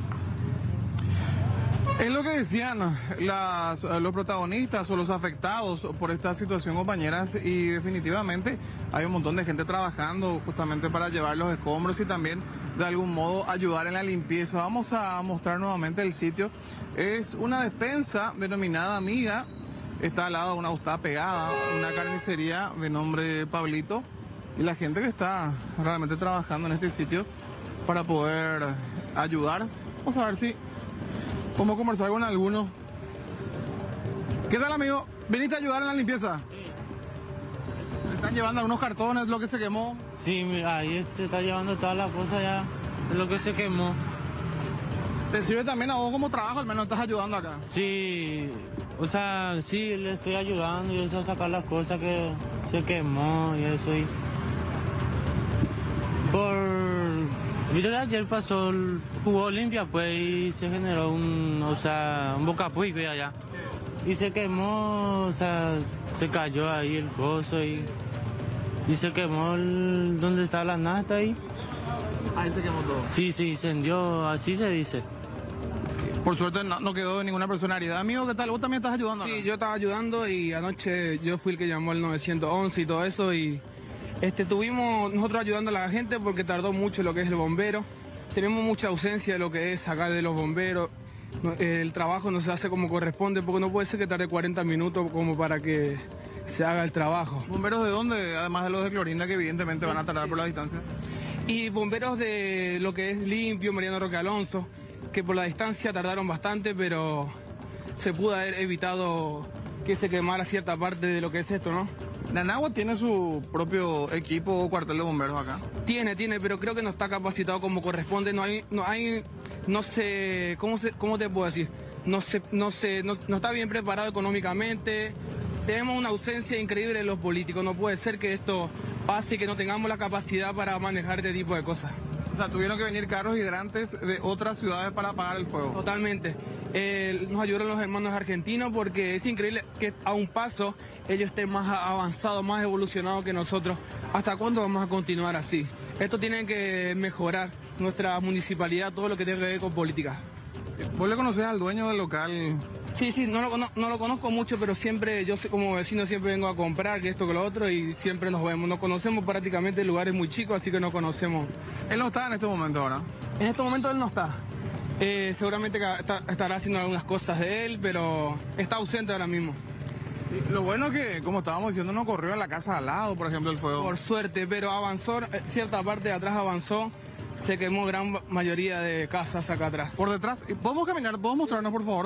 Es lo que decían las, los protagonistas o los afectados por esta situación, compañeras, y definitivamente hay un montón de gente trabajando justamente para llevar los escombros y también de algún modo ayudar en la limpieza. Vamos a mostrar nuevamente el sitio. Es una despensa denominada Amiga. Está al lado de una, está pegada, una carnicería de nombre Pablito. Y la gente que está realmente trabajando en este sitio para poder ayudar. Vamos a ver si podemos conversar con alguno. ¿Qué tal, amigo? ¿Viniste a ayudar en la limpieza? Sí. ¿Me están llevando algunos cartones, lo que se quemó? Sí, mira, ahí se está llevando toda la cosa ya, lo que se quemó. ¿Te sirve también a vos como trabajo? Al menos estás ayudando acá. Sí, o sea, sí, le estoy ayudando y eso a sacar las cosas que se quemó y eso. Y por... Mira que ayer pasó, el, jugó Olimpia pues y se generó un, o sea, un bocapuico allá. Y se quemó, o sea, se cayó ahí el coso y, y se quemó el, donde está la nata ahí. Ahí se quemó todo. Sí, se incendió, así se dice. Por suerte no, no quedó ninguna personalidad. Amigo, ¿qué tal? ¿Vos también estás ayudando? Sí, yo estaba ayudando y anoche yo fui el que llamó al nueve once y todo eso y este, tuvimos nosotros ayudando a la gente porque tardó mucho lo que es el bombero. Tenemos mucha ausencia de lo que es sacar de los bomberos. El trabajo no se hace como corresponde porque no puede ser que tarde cuarenta minutos como para que se haga el trabajo. ¿Bomberos de dónde? Además de los de Clorinda que evidentemente van a tardar por la distancia. Y bomberos de lo que es Limpio, Mariano Roque Alonso, que por la distancia tardaron bastante, pero se pudo haber evitado que se quemara cierta parte de lo que es esto, ¿no? ¿Nanagua tiene su propio equipo o cuartel de bomberos acá? Tiene, tiene, pero creo que no está capacitado como corresponde. No hay, no hay, no sé, ¿cómo, se, cómo te puedo decir? No se, no se, no, no está bien preparado económicamente. Tenemos una ausencia increíble de los políticos. No puede ser que esto pase y que no tengamos la capacidad para manejar este tipo de cosas. O sea, tuvieron que venir carros hidrantes de otras ciudades para apagar el fuego. Totalmente. Eh, nos ayudaron los hermanos argentinos porque es increíble que a un paso ellos estén más avanzados, más evolucionados que nosotros. ¿Hasta cuándo vamos a continuar así? Esto tiene que mejorar nuestra municipalidad, todo lo que tenga que ver con política. ¿Vos le conocés al dueño del local? Sí, sí, no lo, no, no lo conozco mucho, pero siempre, yo como vecino siempre vengo a comprar, que esto, que lo otro, y siempre nos vemos. Nos conocemos prácticamente en lugares muy chicos, así que nos conocemos. ¿Él no está en este momento ahora? En este momento él no está. Eh, seguramente que está, estará haciendo algunas cosas de él, pero está ausente ahora mismo. Y lo bueno es que, como estábamos diciendo, no corrió en la casa al lado, por ejemplo, el fuego. Por suerte, pero avanzó, cierta parte de atrás avanzó. Se quemó gran mayoría de casas acá atrás. Por detrás, ¿podemos caminar? ¿Podemos mostrarnos, por favor?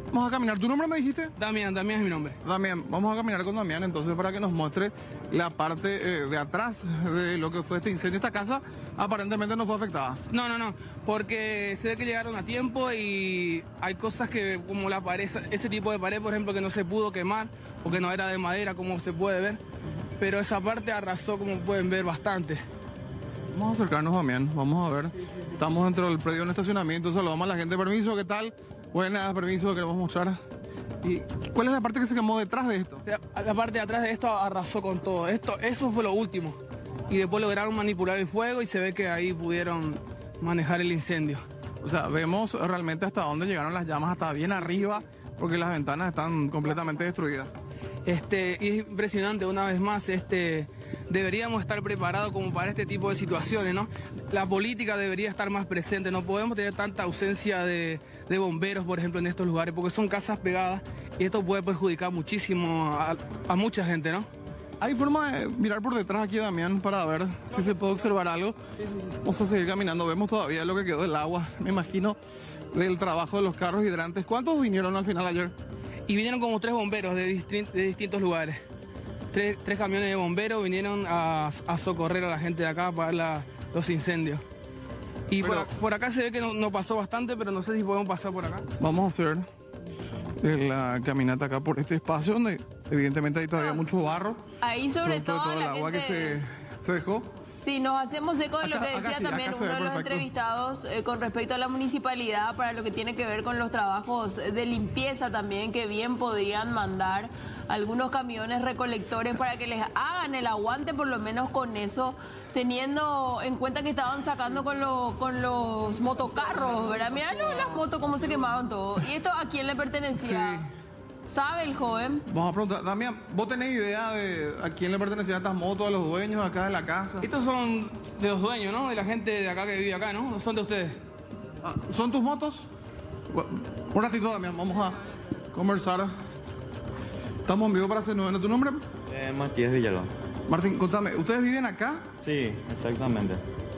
Vamos a caminar. ¿Tu nombre me dijiste? Damián, Damián es mi nombre. Damián, vamos a caminar con Damián entonces para que nos muestre la parte eh, de atrás de lo que fue este incendio. Esta casa aparentemente no fue afectada. No, no, no, porque se ve que llegaron a tiempo y hay cosas que, como la pared, ese tipo de pared, por ejemplo, que no se pudo quemar porque no era de madera, como se puede ver, pero esa parte arrasó, como pueden ver, bastante. Vamos a acercarnos, Damián, vamos a ver. Estamos dentro del predio de un estacionamiento, saludamos a la gente. Permiso, ¿qué tal? Buenas, permiso, queremos mostrar. ¿Y cuál es la parte que se quemó detrás de esto? O sea, la parte de atrás de esto arrasó con todo. Esto, eso fue lo último. Y después lograron manipular el fuego y se ve que ahí pudieron manejar el incendio. O sea, vemos realmente hasta dónde llegaron las llamas, hasta bien arriba, porque las ventanas están completamente destruidas. Este, y es impresionante, una vez más, este, deberíamos estar preparados como para este tipo de situaciones, ¿no? La política debería estar más presente, no podemos tener tanta ausencia de, de bomberos, por ejemplo, en estos lugares, porque son casas pegadas y esto puede perjudicar muchísimo a, a mucha gente, ¿no? ¿Hay forma de mirar por detrás aquí, Damián, para ver si se puede observar algo? Vamos a seguir caminando, vemos todavía lo que quedó del agua, me imagino, del trabajo de los carros hidrantes. ¿Cuántos vinieron al final ayer? Y vinieron como tres bomberos de, distin de distintos lugares. Tres, tres camiones de bomberos vinieron a, a socorrer a la gente de acá para la, los incendios. Y pero, por, por acá se ve que no, no pasó bastante, pero no sé si podemos pasar por acá. Vamos a hacer la caminata acá por este espacio donde evidentemente hay todavía mucho barro. Ahí sobre todo, todo el la agua gente... que se, se dejó. Sí, nos hacemos eco de Acá- lo que acá decía sí, también acá se uno ve de los perfecto. entrevistados eh, con respecto a la municipalidad para lo que tiene que ver con los trabajos de limpieza también, que bien podrían mandar algunos camiones recolectores para que les hagan el aguante, por lo menos con eso, teniendo en cuenta que estaban sacando con, lo- con los motocarros, ¿verdad? Mirá lo- las motos cómo se quemaban todo. ¿Y esto a quién le pertenecía? ¿Sabe el joven? Vamos a preguntar, Damián, ¿vos tenés idea de a quién le pertenecían estas motos, a los dueños acá de la casa? Estos son de los dueños, ¿no? De la gente de acá que vive acá, ¿no? No son de ustedes. Ah, ¿son tus motos? Bueno, un ratito, Damián, vamos a conversar. Estamos en vivo para C nueve. ¿Tu nombre? Eh, Matías Villalón. Martín, contame, ¿ustedes viven acá? Sí, exactamente.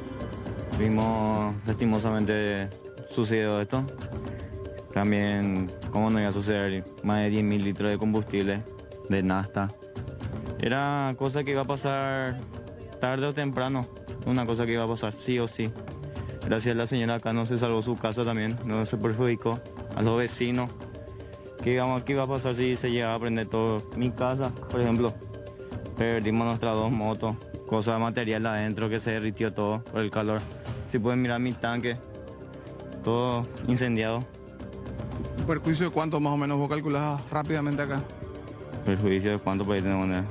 Vimos, lastimosamente, sucedió esto. También, ¿cómo no iba a suceder? Más de diez mil litros de combustible, de nafta. Era cosa que iba a pasar tarde o temprano. Una cosa que iba a pasar sí o sí. Gracias a la señora acá no se salvó su casa también, no se perjudicó. A los vecinos. ¿Qué iba, qué iba a pasar si se llegaba a prender todo? Mi casa, por ejemplo. Perdimos nuestras dos motos. Cosa material adentro que se derritió todo por el calor. Si pueden mirar mi tanque, todo incendiado. ¿Un perjuicio de cuánto más o menos vos calculás rápidamente acá? ¿Perjuicio de cuánto por ahí tenemos? ¿No?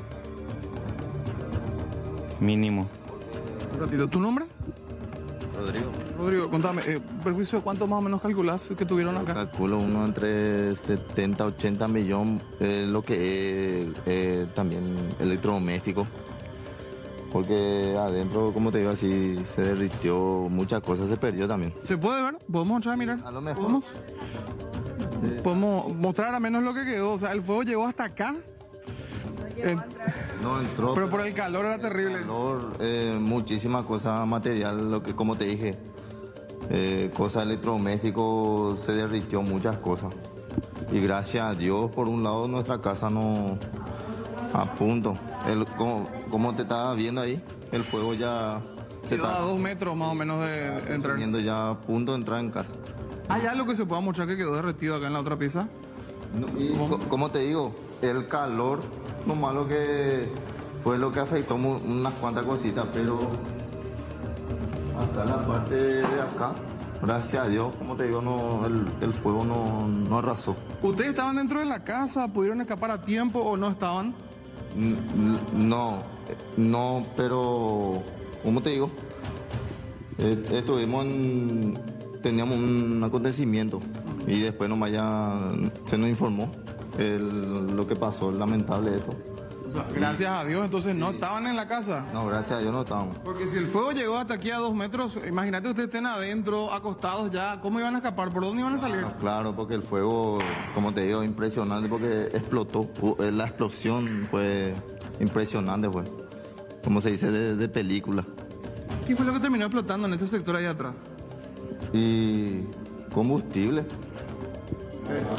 Mínimo. Un ratito, ¿tu nombre? Rodrigo. Rodrigo, contame, eh, ¿perjuicio de cuánto más o menos calculás que tuvieron acá? Calculo uno entre setenta, ochenta millones, eh, lo que es eh, también electrodoméstico. Porque adentro, como te digo, así se derritió, muchas cosas se perdió también. ¿Se puede ver? ¿Podemos entrar a mirar? A lo mejor. ¿Podemos? ¿Podemos mostrar a menos lo que quedó? O sea, el fuego llegó hasta acá. Eh, No entró. pero por el calor era terrible. Calor, eh, muchísimas cosas material, lo que como te dije, eh, cosas electrodomésticos, se derritió muchas cosas. Y gracias a Dios, por un lado, nuestra casa no a punto. El, como, como te estaba viendo ahí, el fuego ya se Quedó a está dos metros más o menos de entrar. teniendo ya a punto de entrar en casa. ¿Hay algo que se pueda mostrar que quedó derretido acá en la otra pieza? Y co- como te digo, el calor, lo malo que fue lo que afectó mu- unas cuantas cositas, pero hasta la parte de acá, gracias a Dios, como te digo, no, el, el fuego no, no arrasó. ¿Ustedes estaban dentro de la casa? ¿Pudieron escapar a tiempo o no estaban? N- n- No, no, pero, ¿cómo te digo? Eh, Estuvimos en, teníamos un acontecimiento y después nomás ya se nos informó el- lo que pasó, lamentable esto. O sea, gracias a Dios, entonces no estaban en la casa. No, gracias a Dios no estábamos. Porque si el fuego llegó hasta aquí a dos metros, imagínate ustedes estén adentro, acostados ya, ¿cómo iban a escapar? ¿Por dónde iban a salir? Claro, porque el fuego, como te digo, impresionante porque explotó. Hu- eh, La explosión fue impresionante, fue. Como se dice, de, de película. ¿Qué fue lo que terminó explotando en ese sector ahí atrás? Y combustible.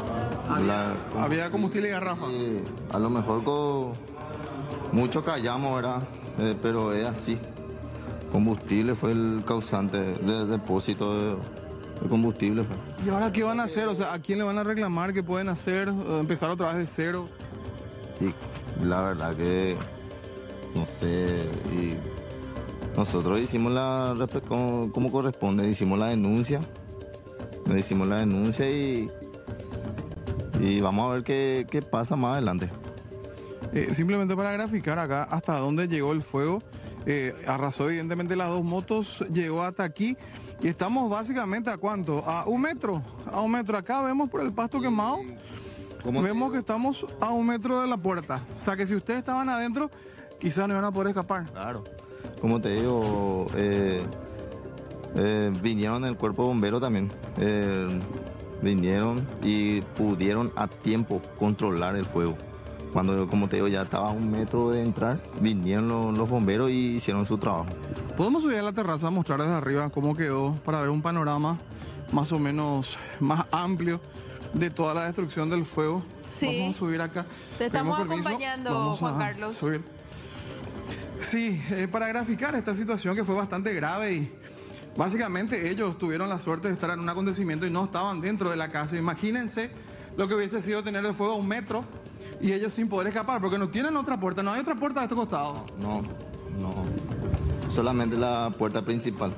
La- Había combustible y garrafa. Sí, a lo mejor con mucho callamos, ¿verdad? Eh, pero es así. Combustible fue el causante del depósito de, de combustible. Fue. ¿Y ahora qué van a hacer? O sea, ¿a quién le van a reclamar? ¿Qué pueden hacer? Eh, ¿Empezar otra vez de cero? Y la verdad que no sé. Y nosotros hicimos la respe- como, como corresponde, hicimos la denuncia. Hicimos la denuncia y, y vamos a ver qué, qué pasa más adelante. Eh, simplemente para graficar acá hasta dónde llegó el fuego. Eh, arrasó evidentemente las dos motos, llegó hasta aquí y estamos básicamente a cuánto, a un metro, a un metro. Acá vemos por el pasto quemado, vemos que estamos a un metro de la puerta. O sea que si ustedes estaban adentro, quizás no iban a poder escapar. Claro. Como te digo, eh, eh, vinieron el cuerpo de bombero también. Eh, vinieron y pudieron a tiempo controlar el fuego. Cuando, como te digo, ya estaba a un metro de entrar, vinieron los, los bomberos y hicieron su trabajo. Podemos subir a la terraza a mostrar desde arriba cómo quedó para ver un panorama más o menos más amplio de toda la destrucción del fuego. Sí. Vamos a subir acá. Te estamos Pedimos permiso. acompañando, Vamos Juan a Carlos. subir. Sí, eh, para graficar esta situación que fue bastante grave y básicamente ellos tuvieron la suerte de estar en un acontecimiento y no estaban dentro de la casa. Imagínense lo que hubiese sido tener el fuego a un metro y ellos sin poder escapar porque no tienen otra puerta, no hay otra puerta de este costado. No, no. Solamente la puerta principal.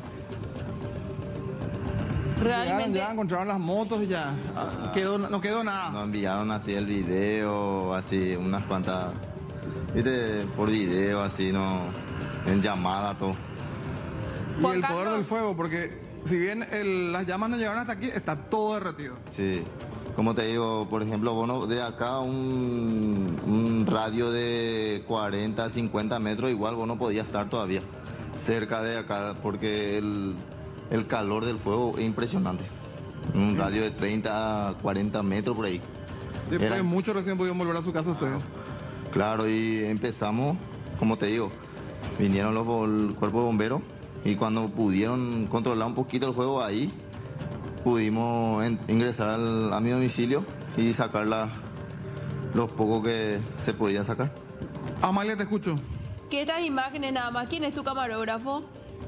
Realmente. Ya, ya encontraron las motos y ya. ah, quedó, no quedó nada. Nos enviaron así el video, así unas cuantas, viste, por video, así, no, en llamada, todo. Y el poder del fuego, porque si bien el- las llamas no llegaron hasta aquí, está todo derretido. Sí. Como te digo, por ejemplo, vos no- de acá un, un radio de cuarenta, cincuenta metros, igual vos no podías estar todavía cerca de acá, porque el, el calor del fuego es impresionante. Un radio de treinta, cuarenta metros por ahí. Después Era- de mucho recién pudieron volver a su casa ustedes. Claro, y empezamos, como te digo, vinieron los bol- el cuerpo de bomberos y cuando pudieron controlar un poquito el fuego ahí, pudimos en- ingresar al- a mi domicilio y sacar la- los pocos que se podía sacar. Amalia, te escucho. Que estas imágenes nada más. ¿Quién es tu camarógrafo?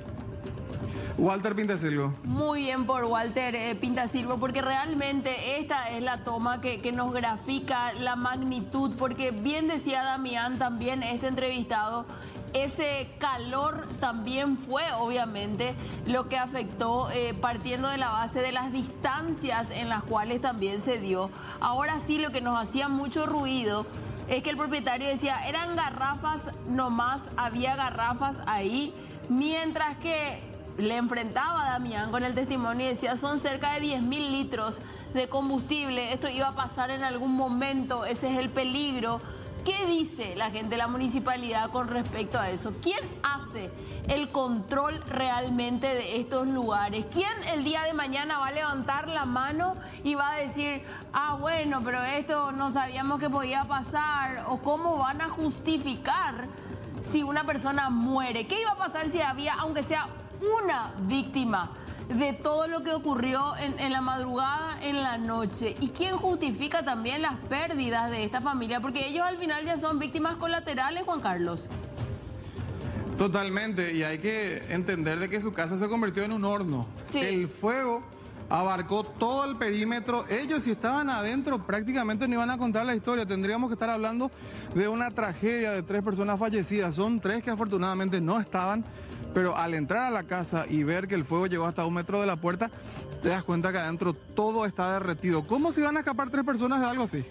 Walter Pintasilgo. Muy bien por Walter eh, Pintasilgo, porque realmente esta es la toma que, que nos grafica la magnitud, porque bien decía Damián también, este entrevistado, ese calor también fue obviamente lo que afectó, eh, partiendo de la base de las distancias en las cuales también se dio. Ahora sí, lo que nos hacía mucho ruido es que el propietario decía, eran garrafas nomás, había garrafas ahí, mientras que le enfrentaba a Damián con el testimonio y decía, son cerca de diez mil litros de combustible, esto iba a pasar en algún momento, ese es el peligro. ¿Qué dice la gente de la municipalidad con respecto a eso? ¿Quién hace el control realmente de estos lugares? ¿Quién el día de mañana va a levantar la mano y va a decir, ah, bueno, pero esto no sabíamos que podía pasar? ¿O cómo van a justificar si una persona muere? ¿Qué iba a pasar si había, aunque sea una víctima de todo lo que ocurrió en, en la madrugada, en la noche? ¿Y quién justifica también las pérdidas de esta familia? Porque ellos al final ya son víctimas colaterales, Juan Carlos. Totalmente, y hay que entender de que su casa se convirtió en un horno. Sí. El fuego abarcó todo el perímetro. Ellos, si estaban adentro, prácticamente no iban a contar la historia. Tendríamos que estar hablando de una tragedia de tres personas fallecidas. Son tres que afortunadamente no estaban, pero al entrar a la casa y ver que el fuego llegó hasta un metro de la puerta, te das cuenta que adentro todo está derretido. ¿Cómo se iban a escapar tres personas de algo así?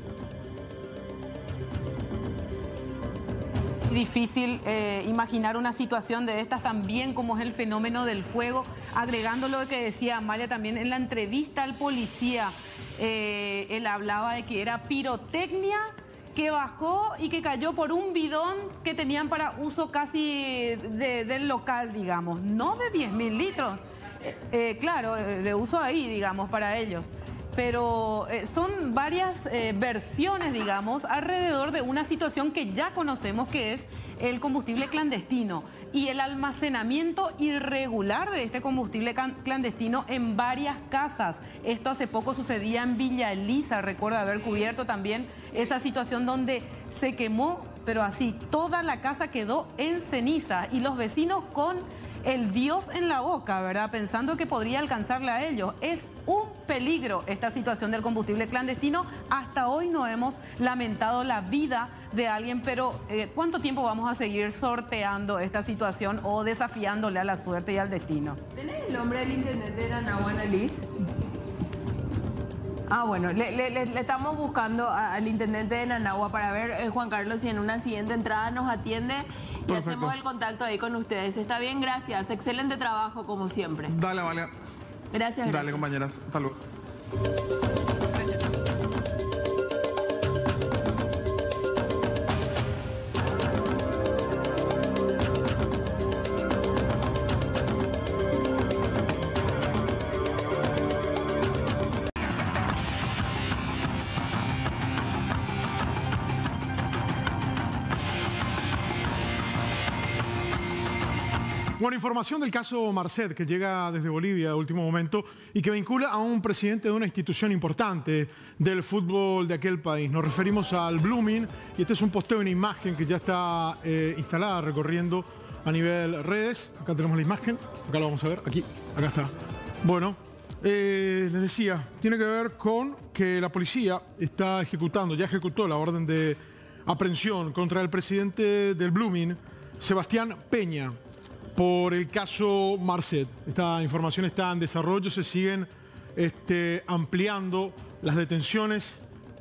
Difícil eh, imaginar una situación de estas, también como es el fenómeno del fuego, agregando lo que decía Amalia también en la entrevista al policía. Eh, él hablaba de que era pirotecnia que bajó y que cayó por un bidón que tenían para uso casi de, del local, digamos, no de diez mil litros, eh, eh, claro, de uso ahí, digamos, para ellos. Pero eh, son varias eh, versiones, digamos, alrededor de una situación que ya conocemos, que es el combustible clandestino. y el almacenamiento irregular de este combustible clandestino en varias casas. Esto hace poco sucedía en Villa Elisa, recuerdo haber cubierto también esa situación donde se quemó, pero así, toda la casa quedó en ceniza y los vecinos con el Dios en la boca, ¿verdad? Pensando que podría alcanzarle a ellos. Es un peligro esta situación del combustible clandestino. Hasta hoy no hemos lamentado la vida de alguien, pero eh, ¿cuánto tiempo vamos a seguir sorteando esta situación o desafiándole a la suerte y al destino? ¿Tenés el nombre del intendente de Nanahua, Annalise? Ah, bueno, le, le, le estamos buscando a, al intendente de Nanahua para ver, eh, Juan Carlos, si en una siguiente entrada nos atiende y Perfecto. Hacemos el contacto ahí con ustedes. Está bien, gracias. Excelente trabajo, como siempre. Dale, Amalia. Gracias, Dale, gracias. compañeras. Hasta luego. Bueno, información del caso Marcet, que llega desde Bolivia de último momento y que vincula a un presidente de una institución importante del fútbol de aquel país. Nos referimos al Blooming y este es un posteo, una imagen que ya está eh, instalada, recorriendo a nivel redes. Acá tenemos la imagen, acá lo vamos a ver, aquí, acá está. Bueno, eh, les decía, tiene que ver con que la policía está ejecutando, ya ejecutó la orden de aprehensión contra el presidente del Blooming, Sebastián Peña, por el caso Marcet. Esta información está en desarrollo, se siguen este, ampliando las detenciones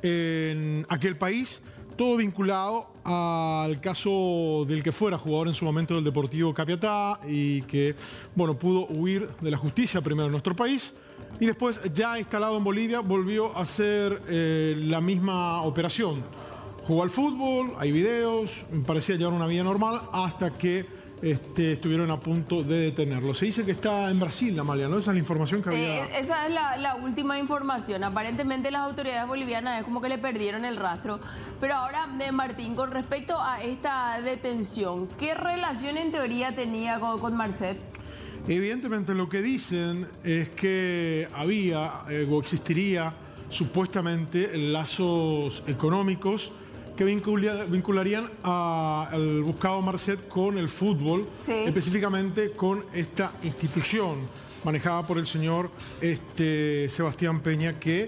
en aquel país, todo vinculado al caso del que fuera jugador en su momento del Deportivo Capiatá y que, bueno, pudo huir de la justicia primero en nuestro país y después, ya instalado en Bolivia, volvió a hacer eh, la misma operación. Jugó al fútbol, hay videos, parecía llevar una vida normal hasta que Este, estuvieron a punto de detenerlo. Se dice que está en Brasil, Amalia, ¿no? Esa es la información que había. Eh, esa es la, la última información. Aparentemente las autoridades bolivianas es como que le perdieron el rastro. Pero ahora, de Martín, con respecto a esta detención, ¿qué relación en teoría tenía con, con Marcet? Evidentemente lo que dicen es que había eh, o existiría supuestamente lazos económicos que vincularían a, al buscado Marcet con el fútbol, sí. específicamente con esta institución manejada por el señor este, Sebastián Peña, que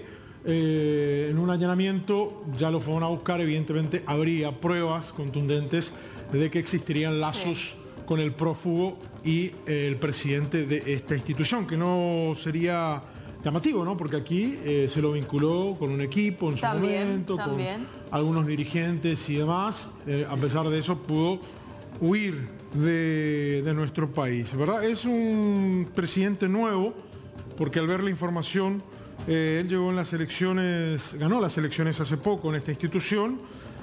eh, en un allanamiento ya lo fueron a buscar. Evidentemente habría pruebas contundentes de que existirían lazos sí. con el prófugo y eh, el presidente de esta institución, que no sería llamativo, ¿no? Porque aquí eh, se lo vinculó con un equipo en su también, momento, también. con algunos dirigentes y demás. Eh, a pesar de eso, pudo huir de, de nuestro país, ¿verdad? Es un presidente nuevo, porque al ver la información, eh, él llegó en las elecciones, ganó las elecciones hace poco en esta institución,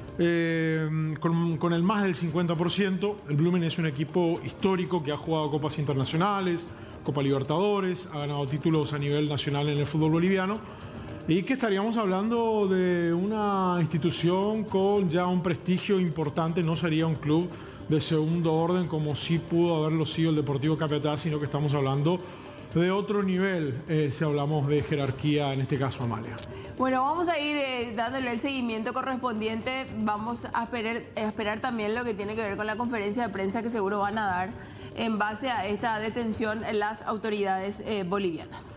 eh, con, con el más del cincuenta por ciento. El Blooming es un equipo histórico que ha jugado copas internacionales, Copa Libertadores, ha ganado títulos a nivel nacional en el fútbol boliviano y que estaríamos hablando de una institución con ya un prestigio importante. No sería un club de segundo orden como sí pudo haberlo sido el Deportivo Capiatá, sino que estamos hablando de otro nivel, eh, si hablamos de jerarquía, en este caso Amalia. Bueno, vamos a ir eh, dándole el seguimiento correspondiente. Vamos a esperar, a esperar también lo que tiene que ver con la conferencia de prensa que seguro van a dar en base a esta detención las autoridades eh, bolivianas.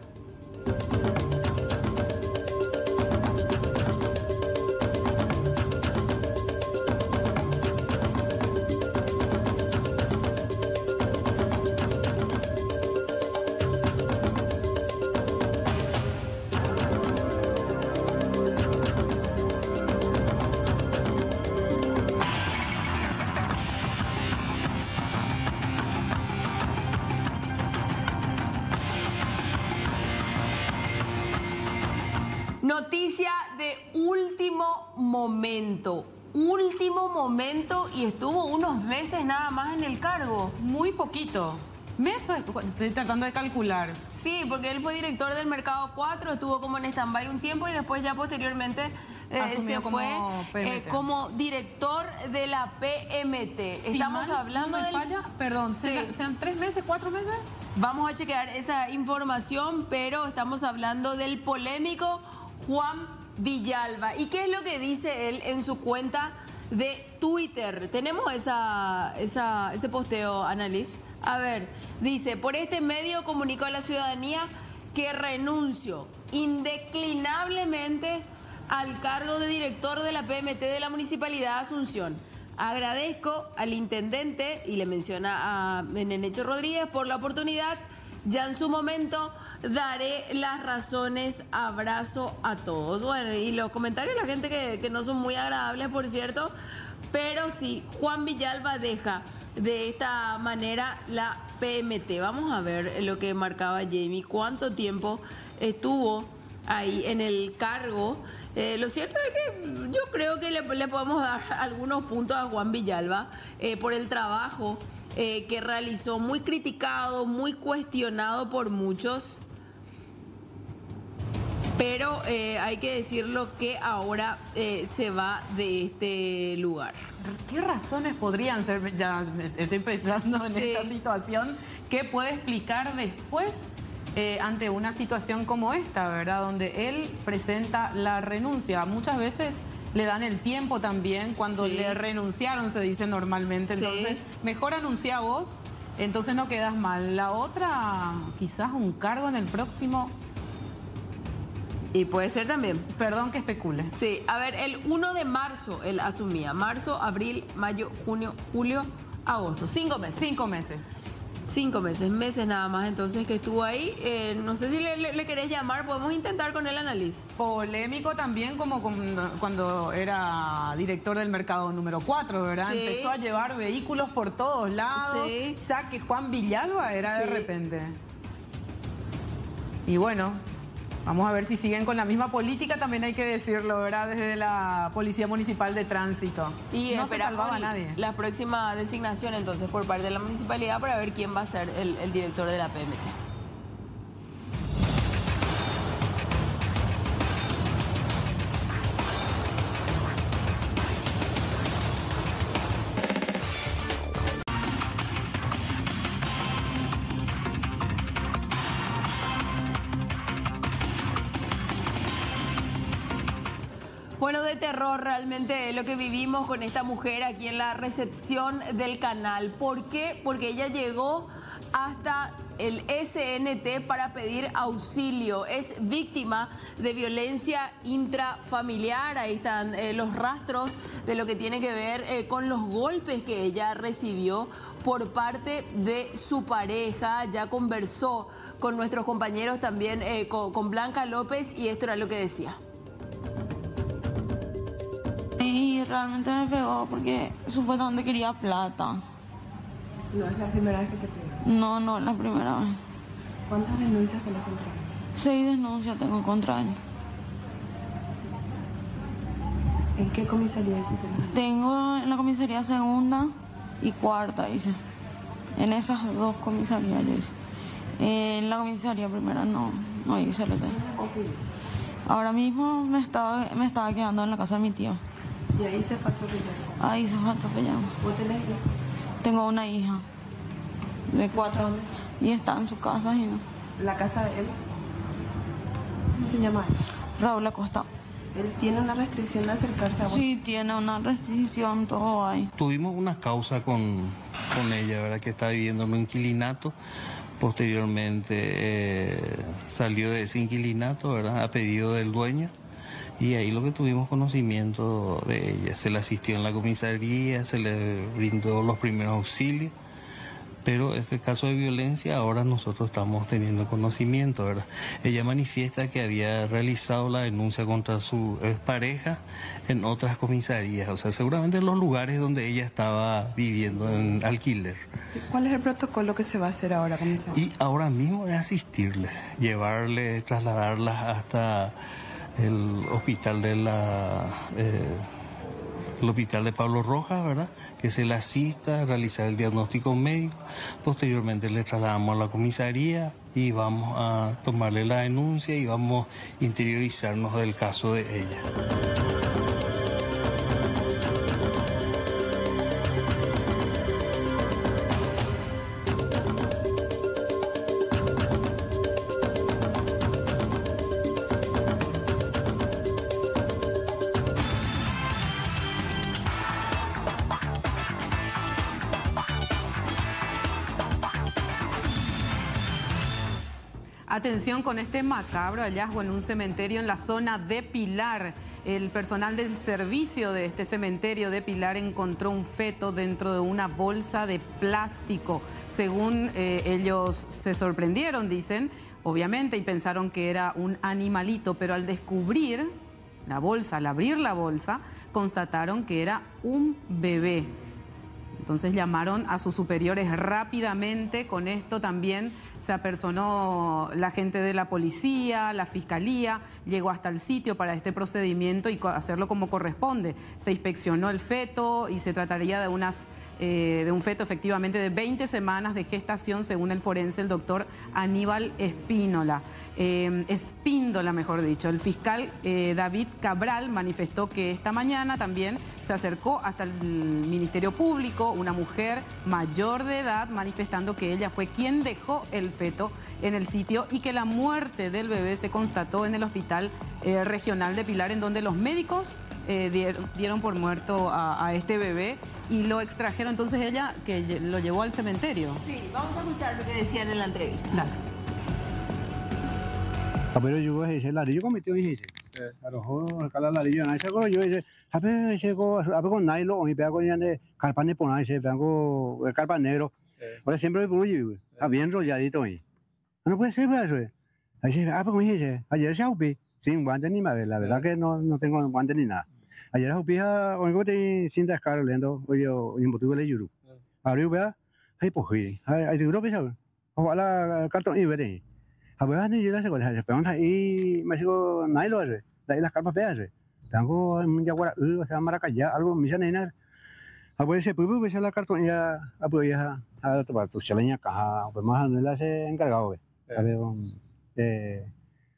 Noticia de último momento, último momento, y estuvo unos meses nada más en el cargo. Muy poquito. Meses, estoy tratando de calcular. Sí, porque él fue director del Mercado cuatro, estuvo como en stand-by un tiempo y después ya posteriormente eh, Asumió se como fue P M T. eh, como director de la P M T. Si Estamos mal hablando no me del... falla, perdón, Sí. ¿sean, sean tres meses, cuatro meses? Vamos a chequear esa información, pero estamos hablando del polémico Juan Villalba. ¿Y qué es lo que dice él en su cuenta de Twitter? Tenemos esa, esa, ese posteo, Annalise. A ver, dice, por este medio comunico a la ciudadanía que renuncio indeclinablemente al cargo de director de la P M T de la Municipalidad de Asunción. Agradezco al intendente, y le menciona a Nenecho Rodríguez, por la oportunidad. Ya en su momento daré las razones. Abrazo a todos. Bueno, y los comentarios de la gente que, que no son muy agradables, por cierto. Pero sí, Juan Villalba deja de esta manera la P M T. Vamos a ver lo que marcaba Jamie. ¿Cuánto tiempo estuvo ahí en el cargo? Eh, lo cierto es que yo creo que le, le podemos dar algunos puntos a Juan Villalba eh, por el trabajo eh, que realizó, muy criticado, muy cuestionado por muchos, pero eh, hay que decirlo que ahora eh, se va de este lugar. ¿Qué razones podrían ser? Ya estoy pensando en Sí. esta situación. ¿Qué puede explicar después eh, ante una situación como esta, verdad? Donde él presenta la renuncia. Muchas veces le dan el tiempo también cuando Sí. le renunciaron, se dice normalmente. Sí. Entonces, mejor anuncia vos, entonces no quedas mal. La otra, quizás un cargo en el próximo... Y puede ser también. Perdón que especule. Sí, a ver, el uno de marzo él asumía. Marzo, abril, mayo, junio, julio, agosto. Cinco meses. Cinco meses. Cinco meses, meses nada más entonces que estuvo ahí. Eh, no sé si le, le- le querés llamar, podemos intentar con el análisis. Polémico también como cuando, cuando era director del mercado número cuatro, ¿verdad? Sí. Empezó a llevar vehículos por todos lados, Sí. ya que Juan Villalba era de Sí. repente. Y bueno, vamos a ver si siguen con la misma política, también hay que decirlo, ¿verdad? Desde la Policía Municipal de Tránsito. Y no se esperamos salvaba a nadie. la próxima designación entonces por parte de la municipalidad para ver quién va a ser el, el director de la P M T. Bueno, de terror realmente lo que vivimos con esta mujer aquí en la recepción del canal. ¿Por qué? Porque ella llegó hasta el S N T para pedir auxilio. Es víctima de violencia intrafamiliar. Ahí están eh, los rastros de lo que tiene que ver eh, con los golpes que ella recibió por parte de su pareja. Ya conversó con nuestros compañeros también, eh, con, con Blanca López, y esto era lo que decía. Y realmente me pegó porque supuestamente quería plata. No es la primera vez que te pega. No, no es la primera vez. ¿Cuántas denuncias tenés contra él? Seis denuncias tengo contra él. ¿En qué comisaría hiciste? Tengo en la comisaría segunda y cuarta, hice. En esas dos comisarías yo hice. En la comisaría primera no, no hice lo tengo. Ahora mismo me estaba, me estaba quedando en la casa de mi tío. Y ahí se fue atropellado. Ahí se fue atropellado. ¿Vos tenés hijos? Tengo una hija de cuatro años y está en su casa y no. ¿La casa de él? ¿Cómo se llama él? Raúl Acosta. ¿Él tiene una restricción de acercarse a vos? Sí, tiene una restricción, todo hay. Tuvimos una causa con, con ella, ¿verdad? Que está viviendo en un inquilinato. Posteriormente eh, salió de ese inquilinato, ¿verdad? A pedido del dueño. Y ahí lo que tuvimos conocimiento de ella. Se le asistió en la comisaría, se le brindó los primeros auxilios. Pero este caso de violencia ahora nosotros estamos teniendo conocimiento, ¿verdad? Ella manifiesta que había realizado la denuncia contra su expareja en otras comisarías, o sea, seguramente en los lugares donde ella estaba viviendo en alquiler. ¿Cuál es el protocolo que se va a hacer ahora, comisario? Y ahora mismo es asistirle, llevarle, trasladarla hasta el hospital de la... Eh, el hospital de Pablo Rojas, ¿verdad? Que se le asista, realizar el diagnóstico médico. Posteriormente le trasladamos a la comisaría y vamos a tomarle la denuncia y vamos a interiorizarnos del caso de ella. Atención con este macabro hallazgo en un cementerio en la zona de Pilar. El personal del servicio de este cementerio de Pilar encontró un feto dentro de una bolsa de plástico. Según eh, ellos se sorprendieron, dicen, obviamente, y pensaron que era un animalito, pero al descubrir la bolsa, al abrir la bolsa, constataron que era un bebé. Entonces llamaron a sus superiores rápidamente. Con esto también se apersonó la gente de la policía, la fiscalía, llegó hasta el sitio para este procedimiento y hacerlo como corresponde. Se inspeccionó el feto y se trataría de, unas, eh, de un feto efectivamente de veinte semanas de gestación, según el forense, el doctor Aníbal Espínola. Eh, Espíndola, mejor dicho. El fiscal eh, David Cabral manifestó que esta mañana también se acercó hasta el Ministerio Público una mujer mayor de edad manifestando que ella fue quien dejó el feto en el sitio y que la muerte del bebé se constató en el Hospital eh, Regional de Pilar, en donde los médicos eh, dieron, dieron por muerto a, a este bebé y lo extrajeron. Entonces ella que lo llevó al cementerio. Sí, vamos a escuchar lo que decían en la entrevista. Dale. Pero yo ese larillo cometió ese. A lo mejor cala larillo na ese yo ese ape ese go ape con nailo o mi pego ya de carpane pona ese pego carpa negro. Ahora siempre por yo, a bien rolladito ahí. No puede ser eso. Ahí ape con ese. Ayer se aupi sin guantes ni nada, la verdad que no no tengo guantes ni nada. Ayer aupi a o te sin descarga lendo, oye, en motivo le yuru. Ahora yo vea, ahí pues, ahí duro pesa. Ojalá cartón y vete. A veces ni yo las cosas, se pregunta ahí me sigo nailo, de ahí las carpas peas, tengo un jaguar, o sea, maracayá, algo me dicen nada. A veces pues pues la cartón ya a pues ya a tomar tu chaleña caja, pues más no la se encargado, a ver eh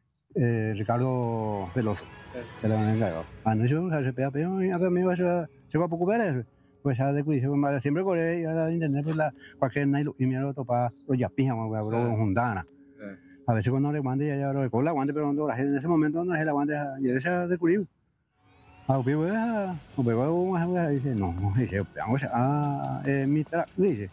eh Ricardo Veloso, que lo han encargado. Ah, no yo se pega pero a ver me va a se va a preocupar eso. Pues a de cuidado, siempre corre y a internet pues la cualquier nailo y me lo topa los yapijas, bro, hundana. A veces cuando le guante ya ya lo con la guante, pero cuando la gente en ese momento no es la guante ya ese de cubrir. A ver, pues a ver, vamos dice, no, dice, vamos a eh mi tra, dice.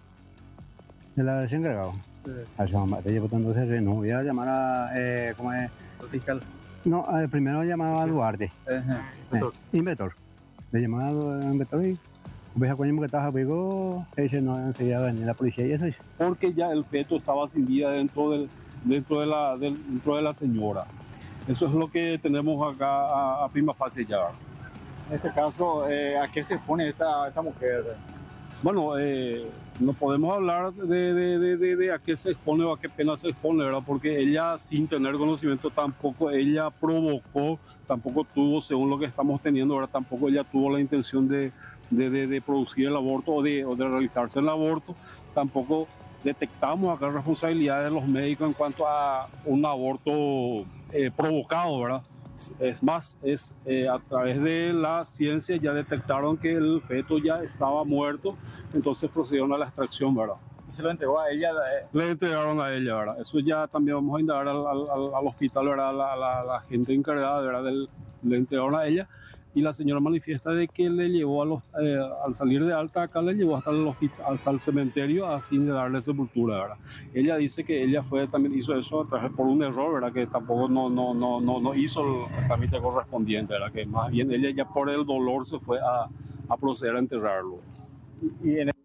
De la encargado. A eso me llevo entonces no voy a llamar a eh ¿cómo es? El fiscal. No, primero llamaba a Duarte. Ajá. Inventor. Le llamaba a Inventor y ves a coño que estaba pegó, dice no, enseguida venía la policía y eso dice. Porque ya el feto estaba sin vida dentro del dentro de la del, dentro de la señora. Eso es lo que tenemos acá a, a prima facie ya. En este caso, eh, ¿a qué se expone esta, esta mujer? Bueno, eh, no podemos hablar de, de, de, de, de a qué se expone o a qué pena se expone, ¿verdad? Porque ella, sin tener conocimiento, tampoco ella provocó, tampoco tuvo, según lo que estamos teniendo, ¿verdad? Tampoco ella tuvo la intención de, de, de, de producir el aborto o de, o de realizarse el aborto. Tampoco detectamos acá responsabilidades de los médicos en cuanto a un aborto eh, provocado, ¿verdad? Es más, es eh, a través de la ciencia ya detectaron que el feto ya estaba muerto, entonces procedieron a la extracción, ¿verdad? ¿Y se lo entregó a ella? Eh. Le entregaron a ella, ¿verdad? Eso ya también vamos a indagar al, al, al hospital, ¿verdad? A la, a la, a la gente encargada, ¿verdad? Del, le entregaron a ella. Y la señora manifiesta de que le llevó a los, eh, al salir de alta acá, le llevó hasta el, hospital, hasta el cementerio a fin de darle sepultura, ¿verdad? Ella dice que ella fue, también hizo eso por un error, ¿verdad? Que tampoco no, no, no, no, no hizo el trámite correspondiente, ¿verdad? Que más bien ella ya por el dolor se fue a, a proceder a enterrarlo. Y en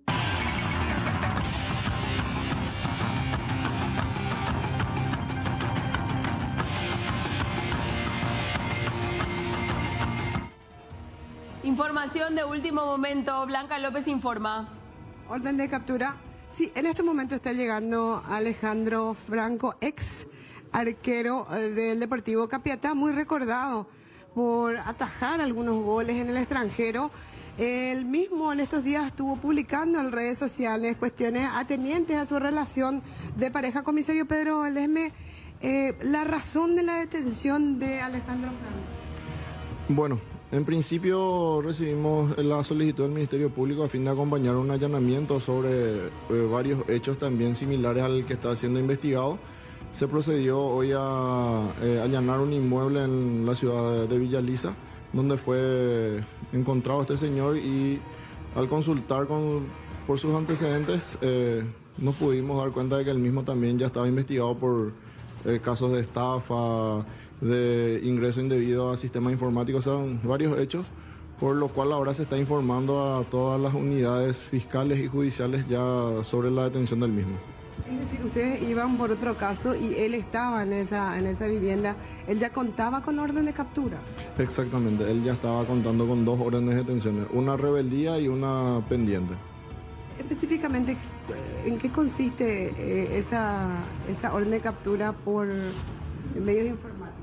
Información de último momento. Blanca López informa. Orden de captura. Sí, en este momento está llegando Alejandro Franco, ex arquero del Deportivo Capiatá, muy recordado por atajar algunos goles en el extranjero. Él mismo en estos días estuvo publicando en redes sociales cuestiones atendientes a su relación de pareja. Comisario Pedro Lesme, eh, la razón de la detención de Alejandro Franco. Bueno, en principio recibimos la solicitud del Ministerio Público a fin de acompañar un allanamiento sobre eh, varios hechos también similares al que está siendo investigado. Se procedió hoy a eh, allanar un inmueble en la ciudad de Villa Lisa, donde fue encontrado este señor, y al consultar con, por sus antecedentes eh, nos pudimos dar cuenta de que el mismo también ya estaba investigado por eh, casos de estafa, de ingreso indebido a sistemas informáticos, son varios hechos, por lo cual ahora se está informando a todas las unidades fiscales y judiciales ya sobre la detención del mismo. Es decir, ustedes iban por otro caso y él estaba en esa, en esa vivienda. ¿Él ya contaba con orden de captura? Exactamente, él ya estaba contando con dos órdenes de detención, una rebeldía y una pendiente. Específicamente, ¿en qué consiste eh, esa, esa orden de captura por medios informáticos?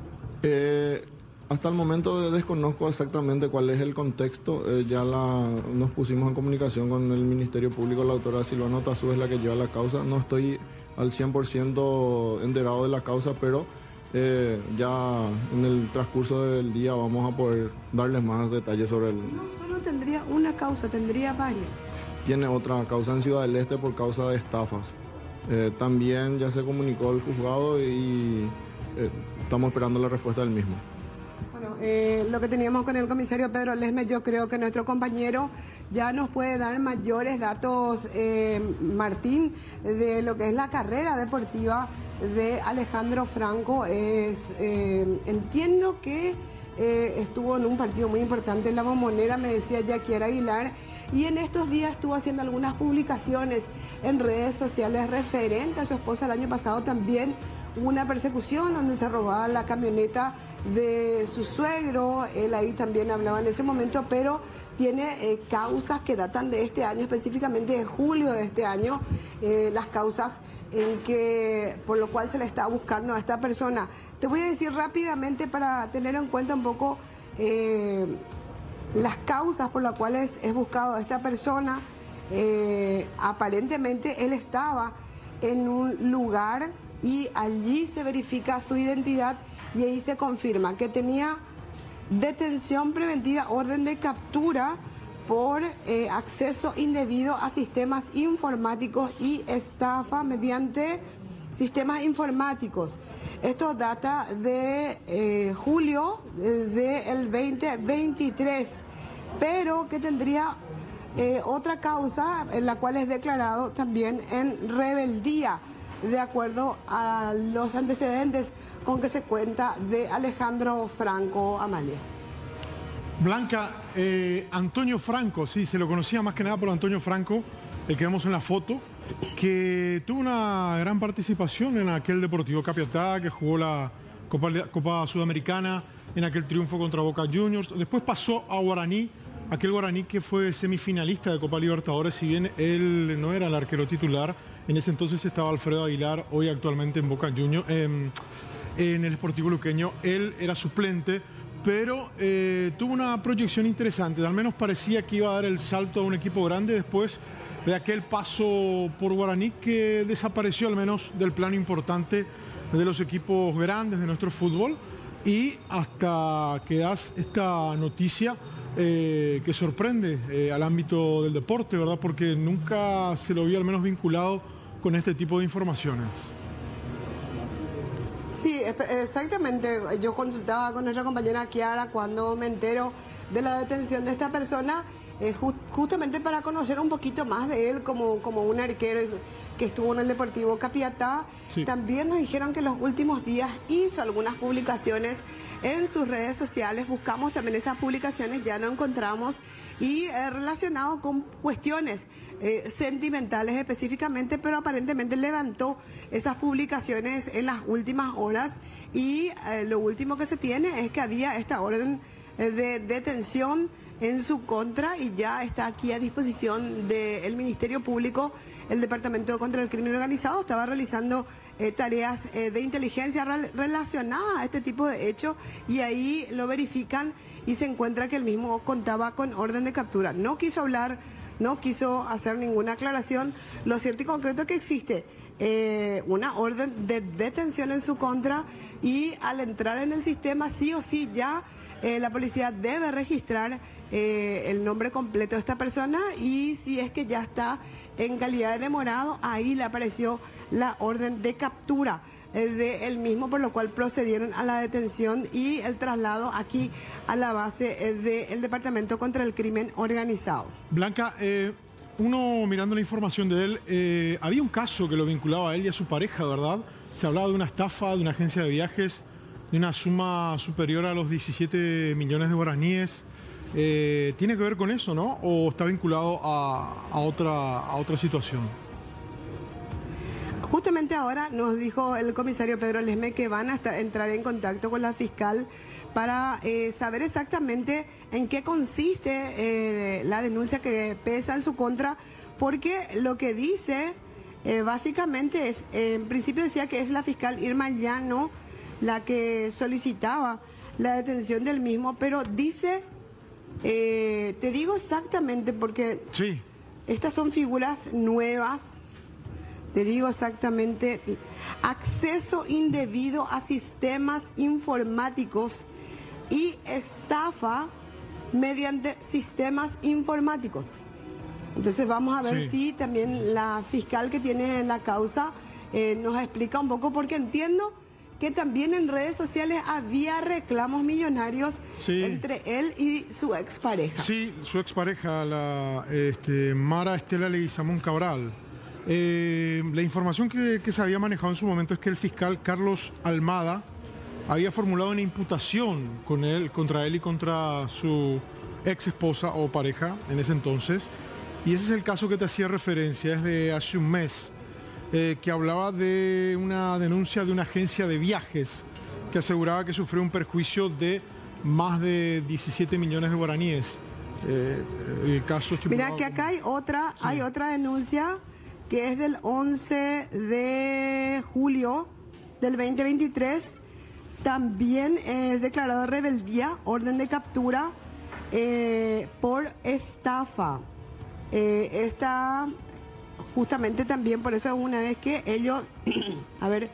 Eh, hasta el momento desconozco exactamente cuál es el contexto. Eh, ya la, nos pusimos en comunicación con el Ministerio Público, la doctora Silvana Tazú es la que lleva la causa. No estoy al cien por ciento enterado de la causa, pero eh, ya en el transcurso del día vamos a poder darles más detalles sobre el... No solo tendría una causa, tendría varias. Tiene otra causa en Ciudad del Este por causa de estafas. Eh, también ya se comunicó al juzgado y eh, estamos esperando la respuesta del mismo. Bueno, eh, lo que teníamos con el comisario Pedro Lesmes, yo creo que nuestro compañero ya nos puede dar mayores datos, eh, Martín, de lo que es la carrera deportiva de Alejandro Franco. Es, eh, entiendo que eh, estuvo en un partido muy importante en La Bombonera, me decía Yaquier Aguilar, y en estos días estuvo haciendo algunas publicaciones en redes sociales referente a su esposa. El año pasado también hubo una persecución donde se robaba la camioneta de su suegro. Él ahí también hablaba en ese momento, pero tiene eh, causas que datan de este año, específicamente de julio de este año, eh, las causas en que, por lo cual se le está buscando a esta persona. Te voy a decir rápidamente para tener en cuenta un poco eh, las causas por las cuales es buscado a esta persona. Eh, aparentemente él estaba en un lugar y allí se verifica su identidad y ahí se confirma que tenía detención preventiva, orden de captura por eh, acceso indebido a sistemas informáticos y estafa mediante sistemas informáticos. Esto data de eh, julio del veinte veintitrés, pero que tendría eh, otra causa en la cual es declarado también en rebeldía, de acuerdo a los antecedentes con que se cuenta de Alejandro Franco. Amalia. Blanca, eh, Antonio Franco, sí, se lo conocía más que nada por Antonio Franco, el que vemos en la foto, que tuvo una gran participación en aquel Deportivo Capiatá, que jugó la Copa, Copa Sudamericana, en aquel triunfo contra Boca Juniors. Después pasó a Guaraní, aquel Guaraní que fue semifinalista de Copa Libertadores, si bien él no era el arquero titular. En ese entonces estaba Alfredo Aguilar, hoy actualmente en Boca Juniors, eh, en el Sportivo Luqueño. Él era suplente, pero eh, tuvo una proyección interesante. Al menos parecía que iba a dar el salto a un equipo grande después de aquel paso por Guaraní, que desapareció al menos del plano importante de los equipos grandes de nuestro fútbol. Y hasta que das esta noticia eh, que sorprende eh, al ámbito del deporte, ¿verdad? Porque nunca se lo vio al menos vinculado con este tipo de informaciones. Sí, exactamente. Yo consultaba con nuestra compañera Kiara cuando me entero de la detención de esta persona, eh, just, justamente para conocer un poquito más de él como, como un arquero que estuvo en el Deportivo Capiatá. Sí. También nos dijeron que en los últimos días hizo algunas publicaciones en sus redes sociales. Buscamos también esas publicaciones, ya no encontramos, y eh, relacionado con cuestiones eh, sentimentales específicamente, pero aparentemente levantó esas publicaciones en las últimas horas y eh, lo último que se tiene es que había esta orden eh, de detención en su contra y ya está aquí a disposición del Ministerio Público. El Departamento contra el Crimen Organizado estaba realizando eh, tareas eh, de inteligencia re relacionadas a este tipo de hechos y ahí lo verifican y se encuentra que el mismo contaba con orden de captura. No quiso hablar, no quiso hacer ninguna aclaración. Lo cierto y concreto es que existe eh, una orden de detención en su contra y al entrar en el sistema sí o sí ya eh, la policía debe registrar Eh, el nombre completo de esta persona y si es que ya está en calidad de demorado, ahí le apareció la orden de captura eh, de él mismo, por lo cual procedieron a la detención y el traslado aquí a la base eh, del Departamento contra el Crimen Organizado. Blanca, eh, uno mirando la información de él, eh, había un caso que lo vinculaba a él y a su pareja, ¿verdad? Se hablaba de una estafa de una agencia de viajes, de una suma superior a los diecisiete millones de guaraníes. Eh, ¿Tiene que ver con eso, no? ¿O está vinculado a, a, otra, a otra situación? Justamente ahora nos dijo el comisario Pedro Lesme que van a estar, entrar en contacto con la fiscal para eh, saber exactamente en qué consiste eh, la denuncia que pesa en su contra, porque lo que dice eh, básicamente es, eh, en principio decía que es la fiscal Irma Llano la que solicitaba la detención del mismo, pero dice, eh, te digo exactamente porque sí. Estas son figuras nuevas. Te digo exactamente, acceso indebido a sistemas informáticos y estafa mediante sistemas informáticos. Entonces vamos a ver sí. si también la fiscal que tiene la causa eh, nos explica un poco, porque entiendo que también en redes sociales había reclamos millonarios sí. entre él y su expareja. Sí, su expareja, la este, Mara Estela Leguizamón Cabral. Eh, la información que, que se había manejado en su momento es que el fiscal Carlos Almada había formulado una imputación con él, contra él y contra su ex esposa o pareja en ese entonces. Y ese es el caso que te hacía referencia, es de hace un mes, eh, que hablaba de una denuncia de una agencia de viajes que aseguraba que sufrió un perjuicio de más de diecisiete millones de guaraníes. Eh, el caso Mira que acá hay otra, sí. hay otra denuncia que es del once de julio del veinte veintitrés, también es declarado rebeldía, orden de captura eh, por estafa. Eh, esta, justamente también por eso una vez que ellos, a ver,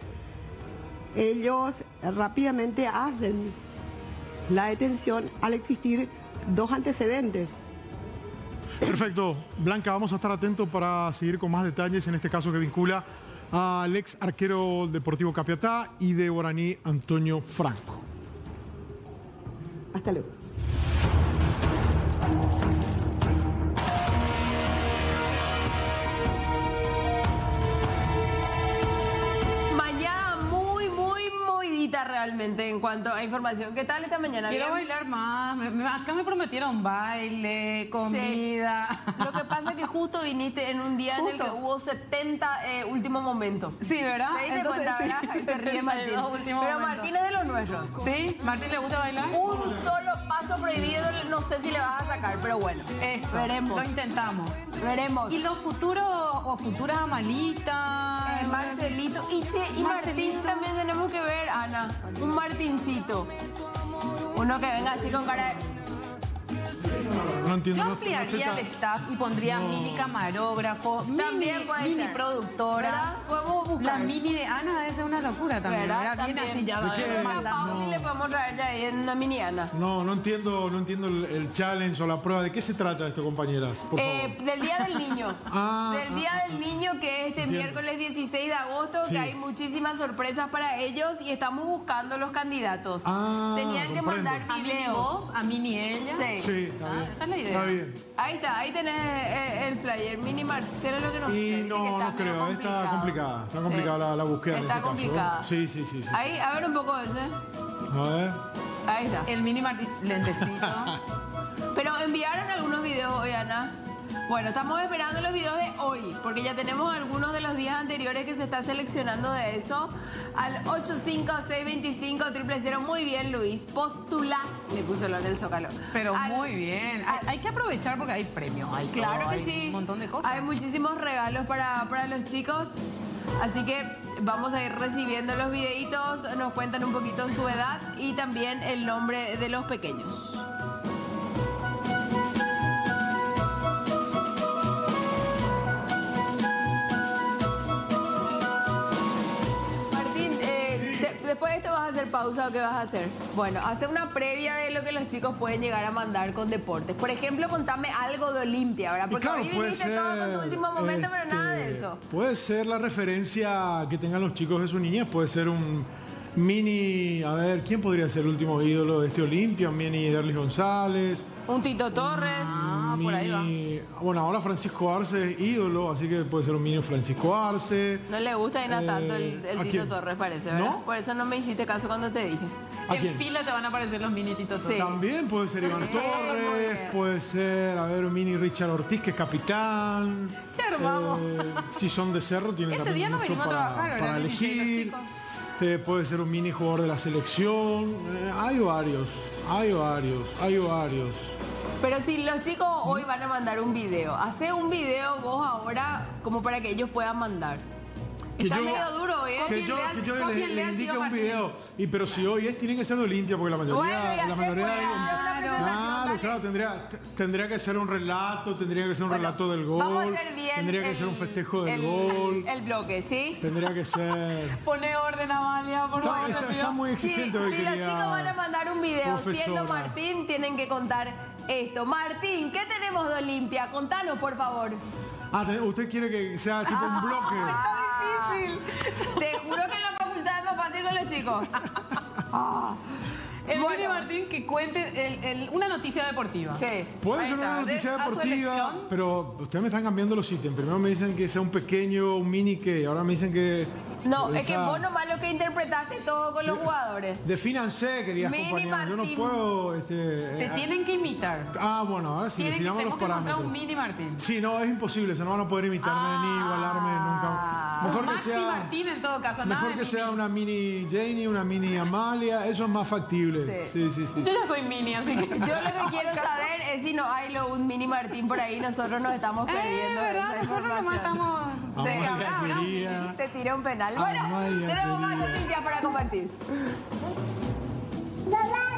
ellos rápidamente hacen la detención al existir dos antecedentes. Perfecto. Blanca, vamos a estar atentos para seguir con más detalles en este caso que vincula al ex arquero deportivo Capiatá y de Guaraní, Antonio Franco. Hasta luego. Mañana muy, muy movidita realmente en cuanto a información. ¿Qué tal esta mañana? Quiero ¿Bien? bailar más. Me, me, acá me prometieron baile, comida. Sí. Lo que pasa es que justo viniste en un día justo. en el que hubo setenta eh, último momento. Sí, ¿verdad? ¿Te diste Entonces, cuenta, verdad? Sí, se ríe Martín. Pero momento. Martín es de los nuestros. ¿Sí? ¿Martín le gusta bailar? Un solo paso prohibido, no sé si le vas a sacar, pero bueno. Eso. Veremos. Lo intentamos. Veremos. ¿Y los futuros o futuras Amalitas? Eh, Marcelito. Y che, y Marcelito. Martín también tenemos que ver, Ana. Un Martincito. Uno que venga así con cara de... No entiendo. Yo ampliaría el staff y pondría no. mini camarógrafo, también mini, puede mini ser. productora. Podemos buscar. La mini de Ana debe ser una locura también. ¿Verdad? Bien así ya. No. Le podemos traer ya ahí en una mini Ana. No, no entiendo, no entiendo el, el challenge o la prueba. ¿De qué se trata esto, compañeras? Por eh, favor. Del Día del Niño. ah, del Día ah, del Niño, que es este entiendo. miércoles dieciséis de agosto, sí. que hay muchísimas sorpresas para ellos y estamos buscando los candidatos. Ah, Tenían que comprendo. mandar videos. A mini ella. Sí. Sí, está bien. Ah, esa es la idea. Está bien. Ahí está, ahí tenés el, el flyer. Mini Marcelo, lo que no y sé. No, que está no creo, está complicada. Está complicada sí. la, la búsqueda. Está en ese complicada. Caso. Sí, sí, sí, sí. Ahí, a ver un poco ese. A ver. Ahí está. El mini Martín, lentecito. Pero enviaron algunos videos hoy, Ana. Bueno, estamos esperando los videos de hoy, porque ya tenemos algunos de los días anteriores que se está seleccionando de eso. Al ocho cinco seis dos cinco cero cero cero. Muy bien, Luis. Postula, le puso lo en el Zócalo. Pero al, muy bien. Hay, hay que aprovechar porque hay premios. Hay claro todo, que hay sí. Un montón de cosas. Hay muchísimos regalos para, para los chicos. Así que vamos a ir recibiendo los videitos. Nos cuentan un poquito su edad y también el nombre de los pequeños. Después de esto, ¿vas a hacer pausa o qué vas a hacer? Bueno, hace una previa de lo que los chicos pueden llegar a mandar con deportes. Por ejemplo, contame algo de Olimpia, ¿verdad? Porque claro, hoy viniste ser, todo con tu último momento, este, pero nada de eso. Puede ser la referencia que tengan los chicos de su niñez, puede ser un, Mini, a ver, ¿quién podría ser el último ídolo de este Olimpia? Mini Derlis González. Un Tito Torres. Ah, por ahí va. Bueno, ahora Francisco Arce es ídolo, así que puede ser un mini Francisco Arce. No le gusta Ina Eh, tanto el, el ¿a Tito quién? Torres, parece, ¿verdad? ¿No? Por eso no me hiciste caso cuando te dije. ¿A En quién? fila te van a aparecer los mini Tito Torres. También puede ser Iván Torres, puede ser, a ver, un mini Richard Ortiz, que es capitán. Claro, vamos. Eh, si son de Cerro, tienen Ese también día no mucho venimos a para, trabajar, ¿verdad? para dieciséis, los elegir. chicos. Eh, puede ser un mini jugador de la selección. Eh, hay varios, hay varios, hay varios. Pero si los chicos hoy van a mandar un video, hace un video vos ahora como para que ellos puedan mandar. Que Está yo- medio duro, ¿eh? Que yo, que yo les, les indique un video. Y, pero si hoy es, tiene que ser de Olimpia, porque la mayoría... Bueno, y la hacer, mayoría pues, de- hacer una presentación, Claro, dale. claro, tendría, t- tendría que ser un relato, tendría que ser un relato del gol. Vamos a hacer bien Tendría que el- ser un festejo del el, gol. el bloque, ¿sí? Tendría que ser... Pone orden, Amalia, por Está- favor. está- te pido. está muy Si, exigente hoy, si los querida chicos van a mandar un video siendo profesora. Martín, tienen que contar esto. Martín, ¿qué tenemos de Olimpia? Contanos, por favor. Ah, te- usted quiere que sea tipo un bloque. Está difícil. Te juro que en la facultad es más fácil con los chicos. Ah. El Bueno. Mini Martín que cuente el- el- una noticia deportiva. Sí. Puede Ahí ser una está. noticia De- a su deportiva, elección. pero ustedes me están cambiando los ítems. Primero me dicen que sea un pequeño, un mini que, ahora me dicen que... No, o es que sea, vos nomás lo que interpretaste todo con los jugadores. Defínanse, queridas Mini compañeras. Yo no Martín. puedo... Este, Te eh, tienen que imitar. Ah, bueno, ahora sí, Tienen que, definamos los tenemos que encontrar parámetros. un Mini Martín. Sí, no, es imposible, se no van a poder imitarme ni igualarme nunca. Mejor que Maxi sea, Martín en todo caso, nada mejor de que Mini. sea una mini Janie, una mini Amalia, eso es más factible. Sí, sí, sí. Yo ya soy Mini, así que... Yo lo que quiero saber es si no hay lo- un mini Martín por ahí, nosotros nos estamos perdiendo Eh, ¿verdad? esa Nosotros nomás información. estamos... Sí. Amalia quería. Te tiré un penal. Bueno, Amaya tenemos más quería. noticias para compartir. Mamá,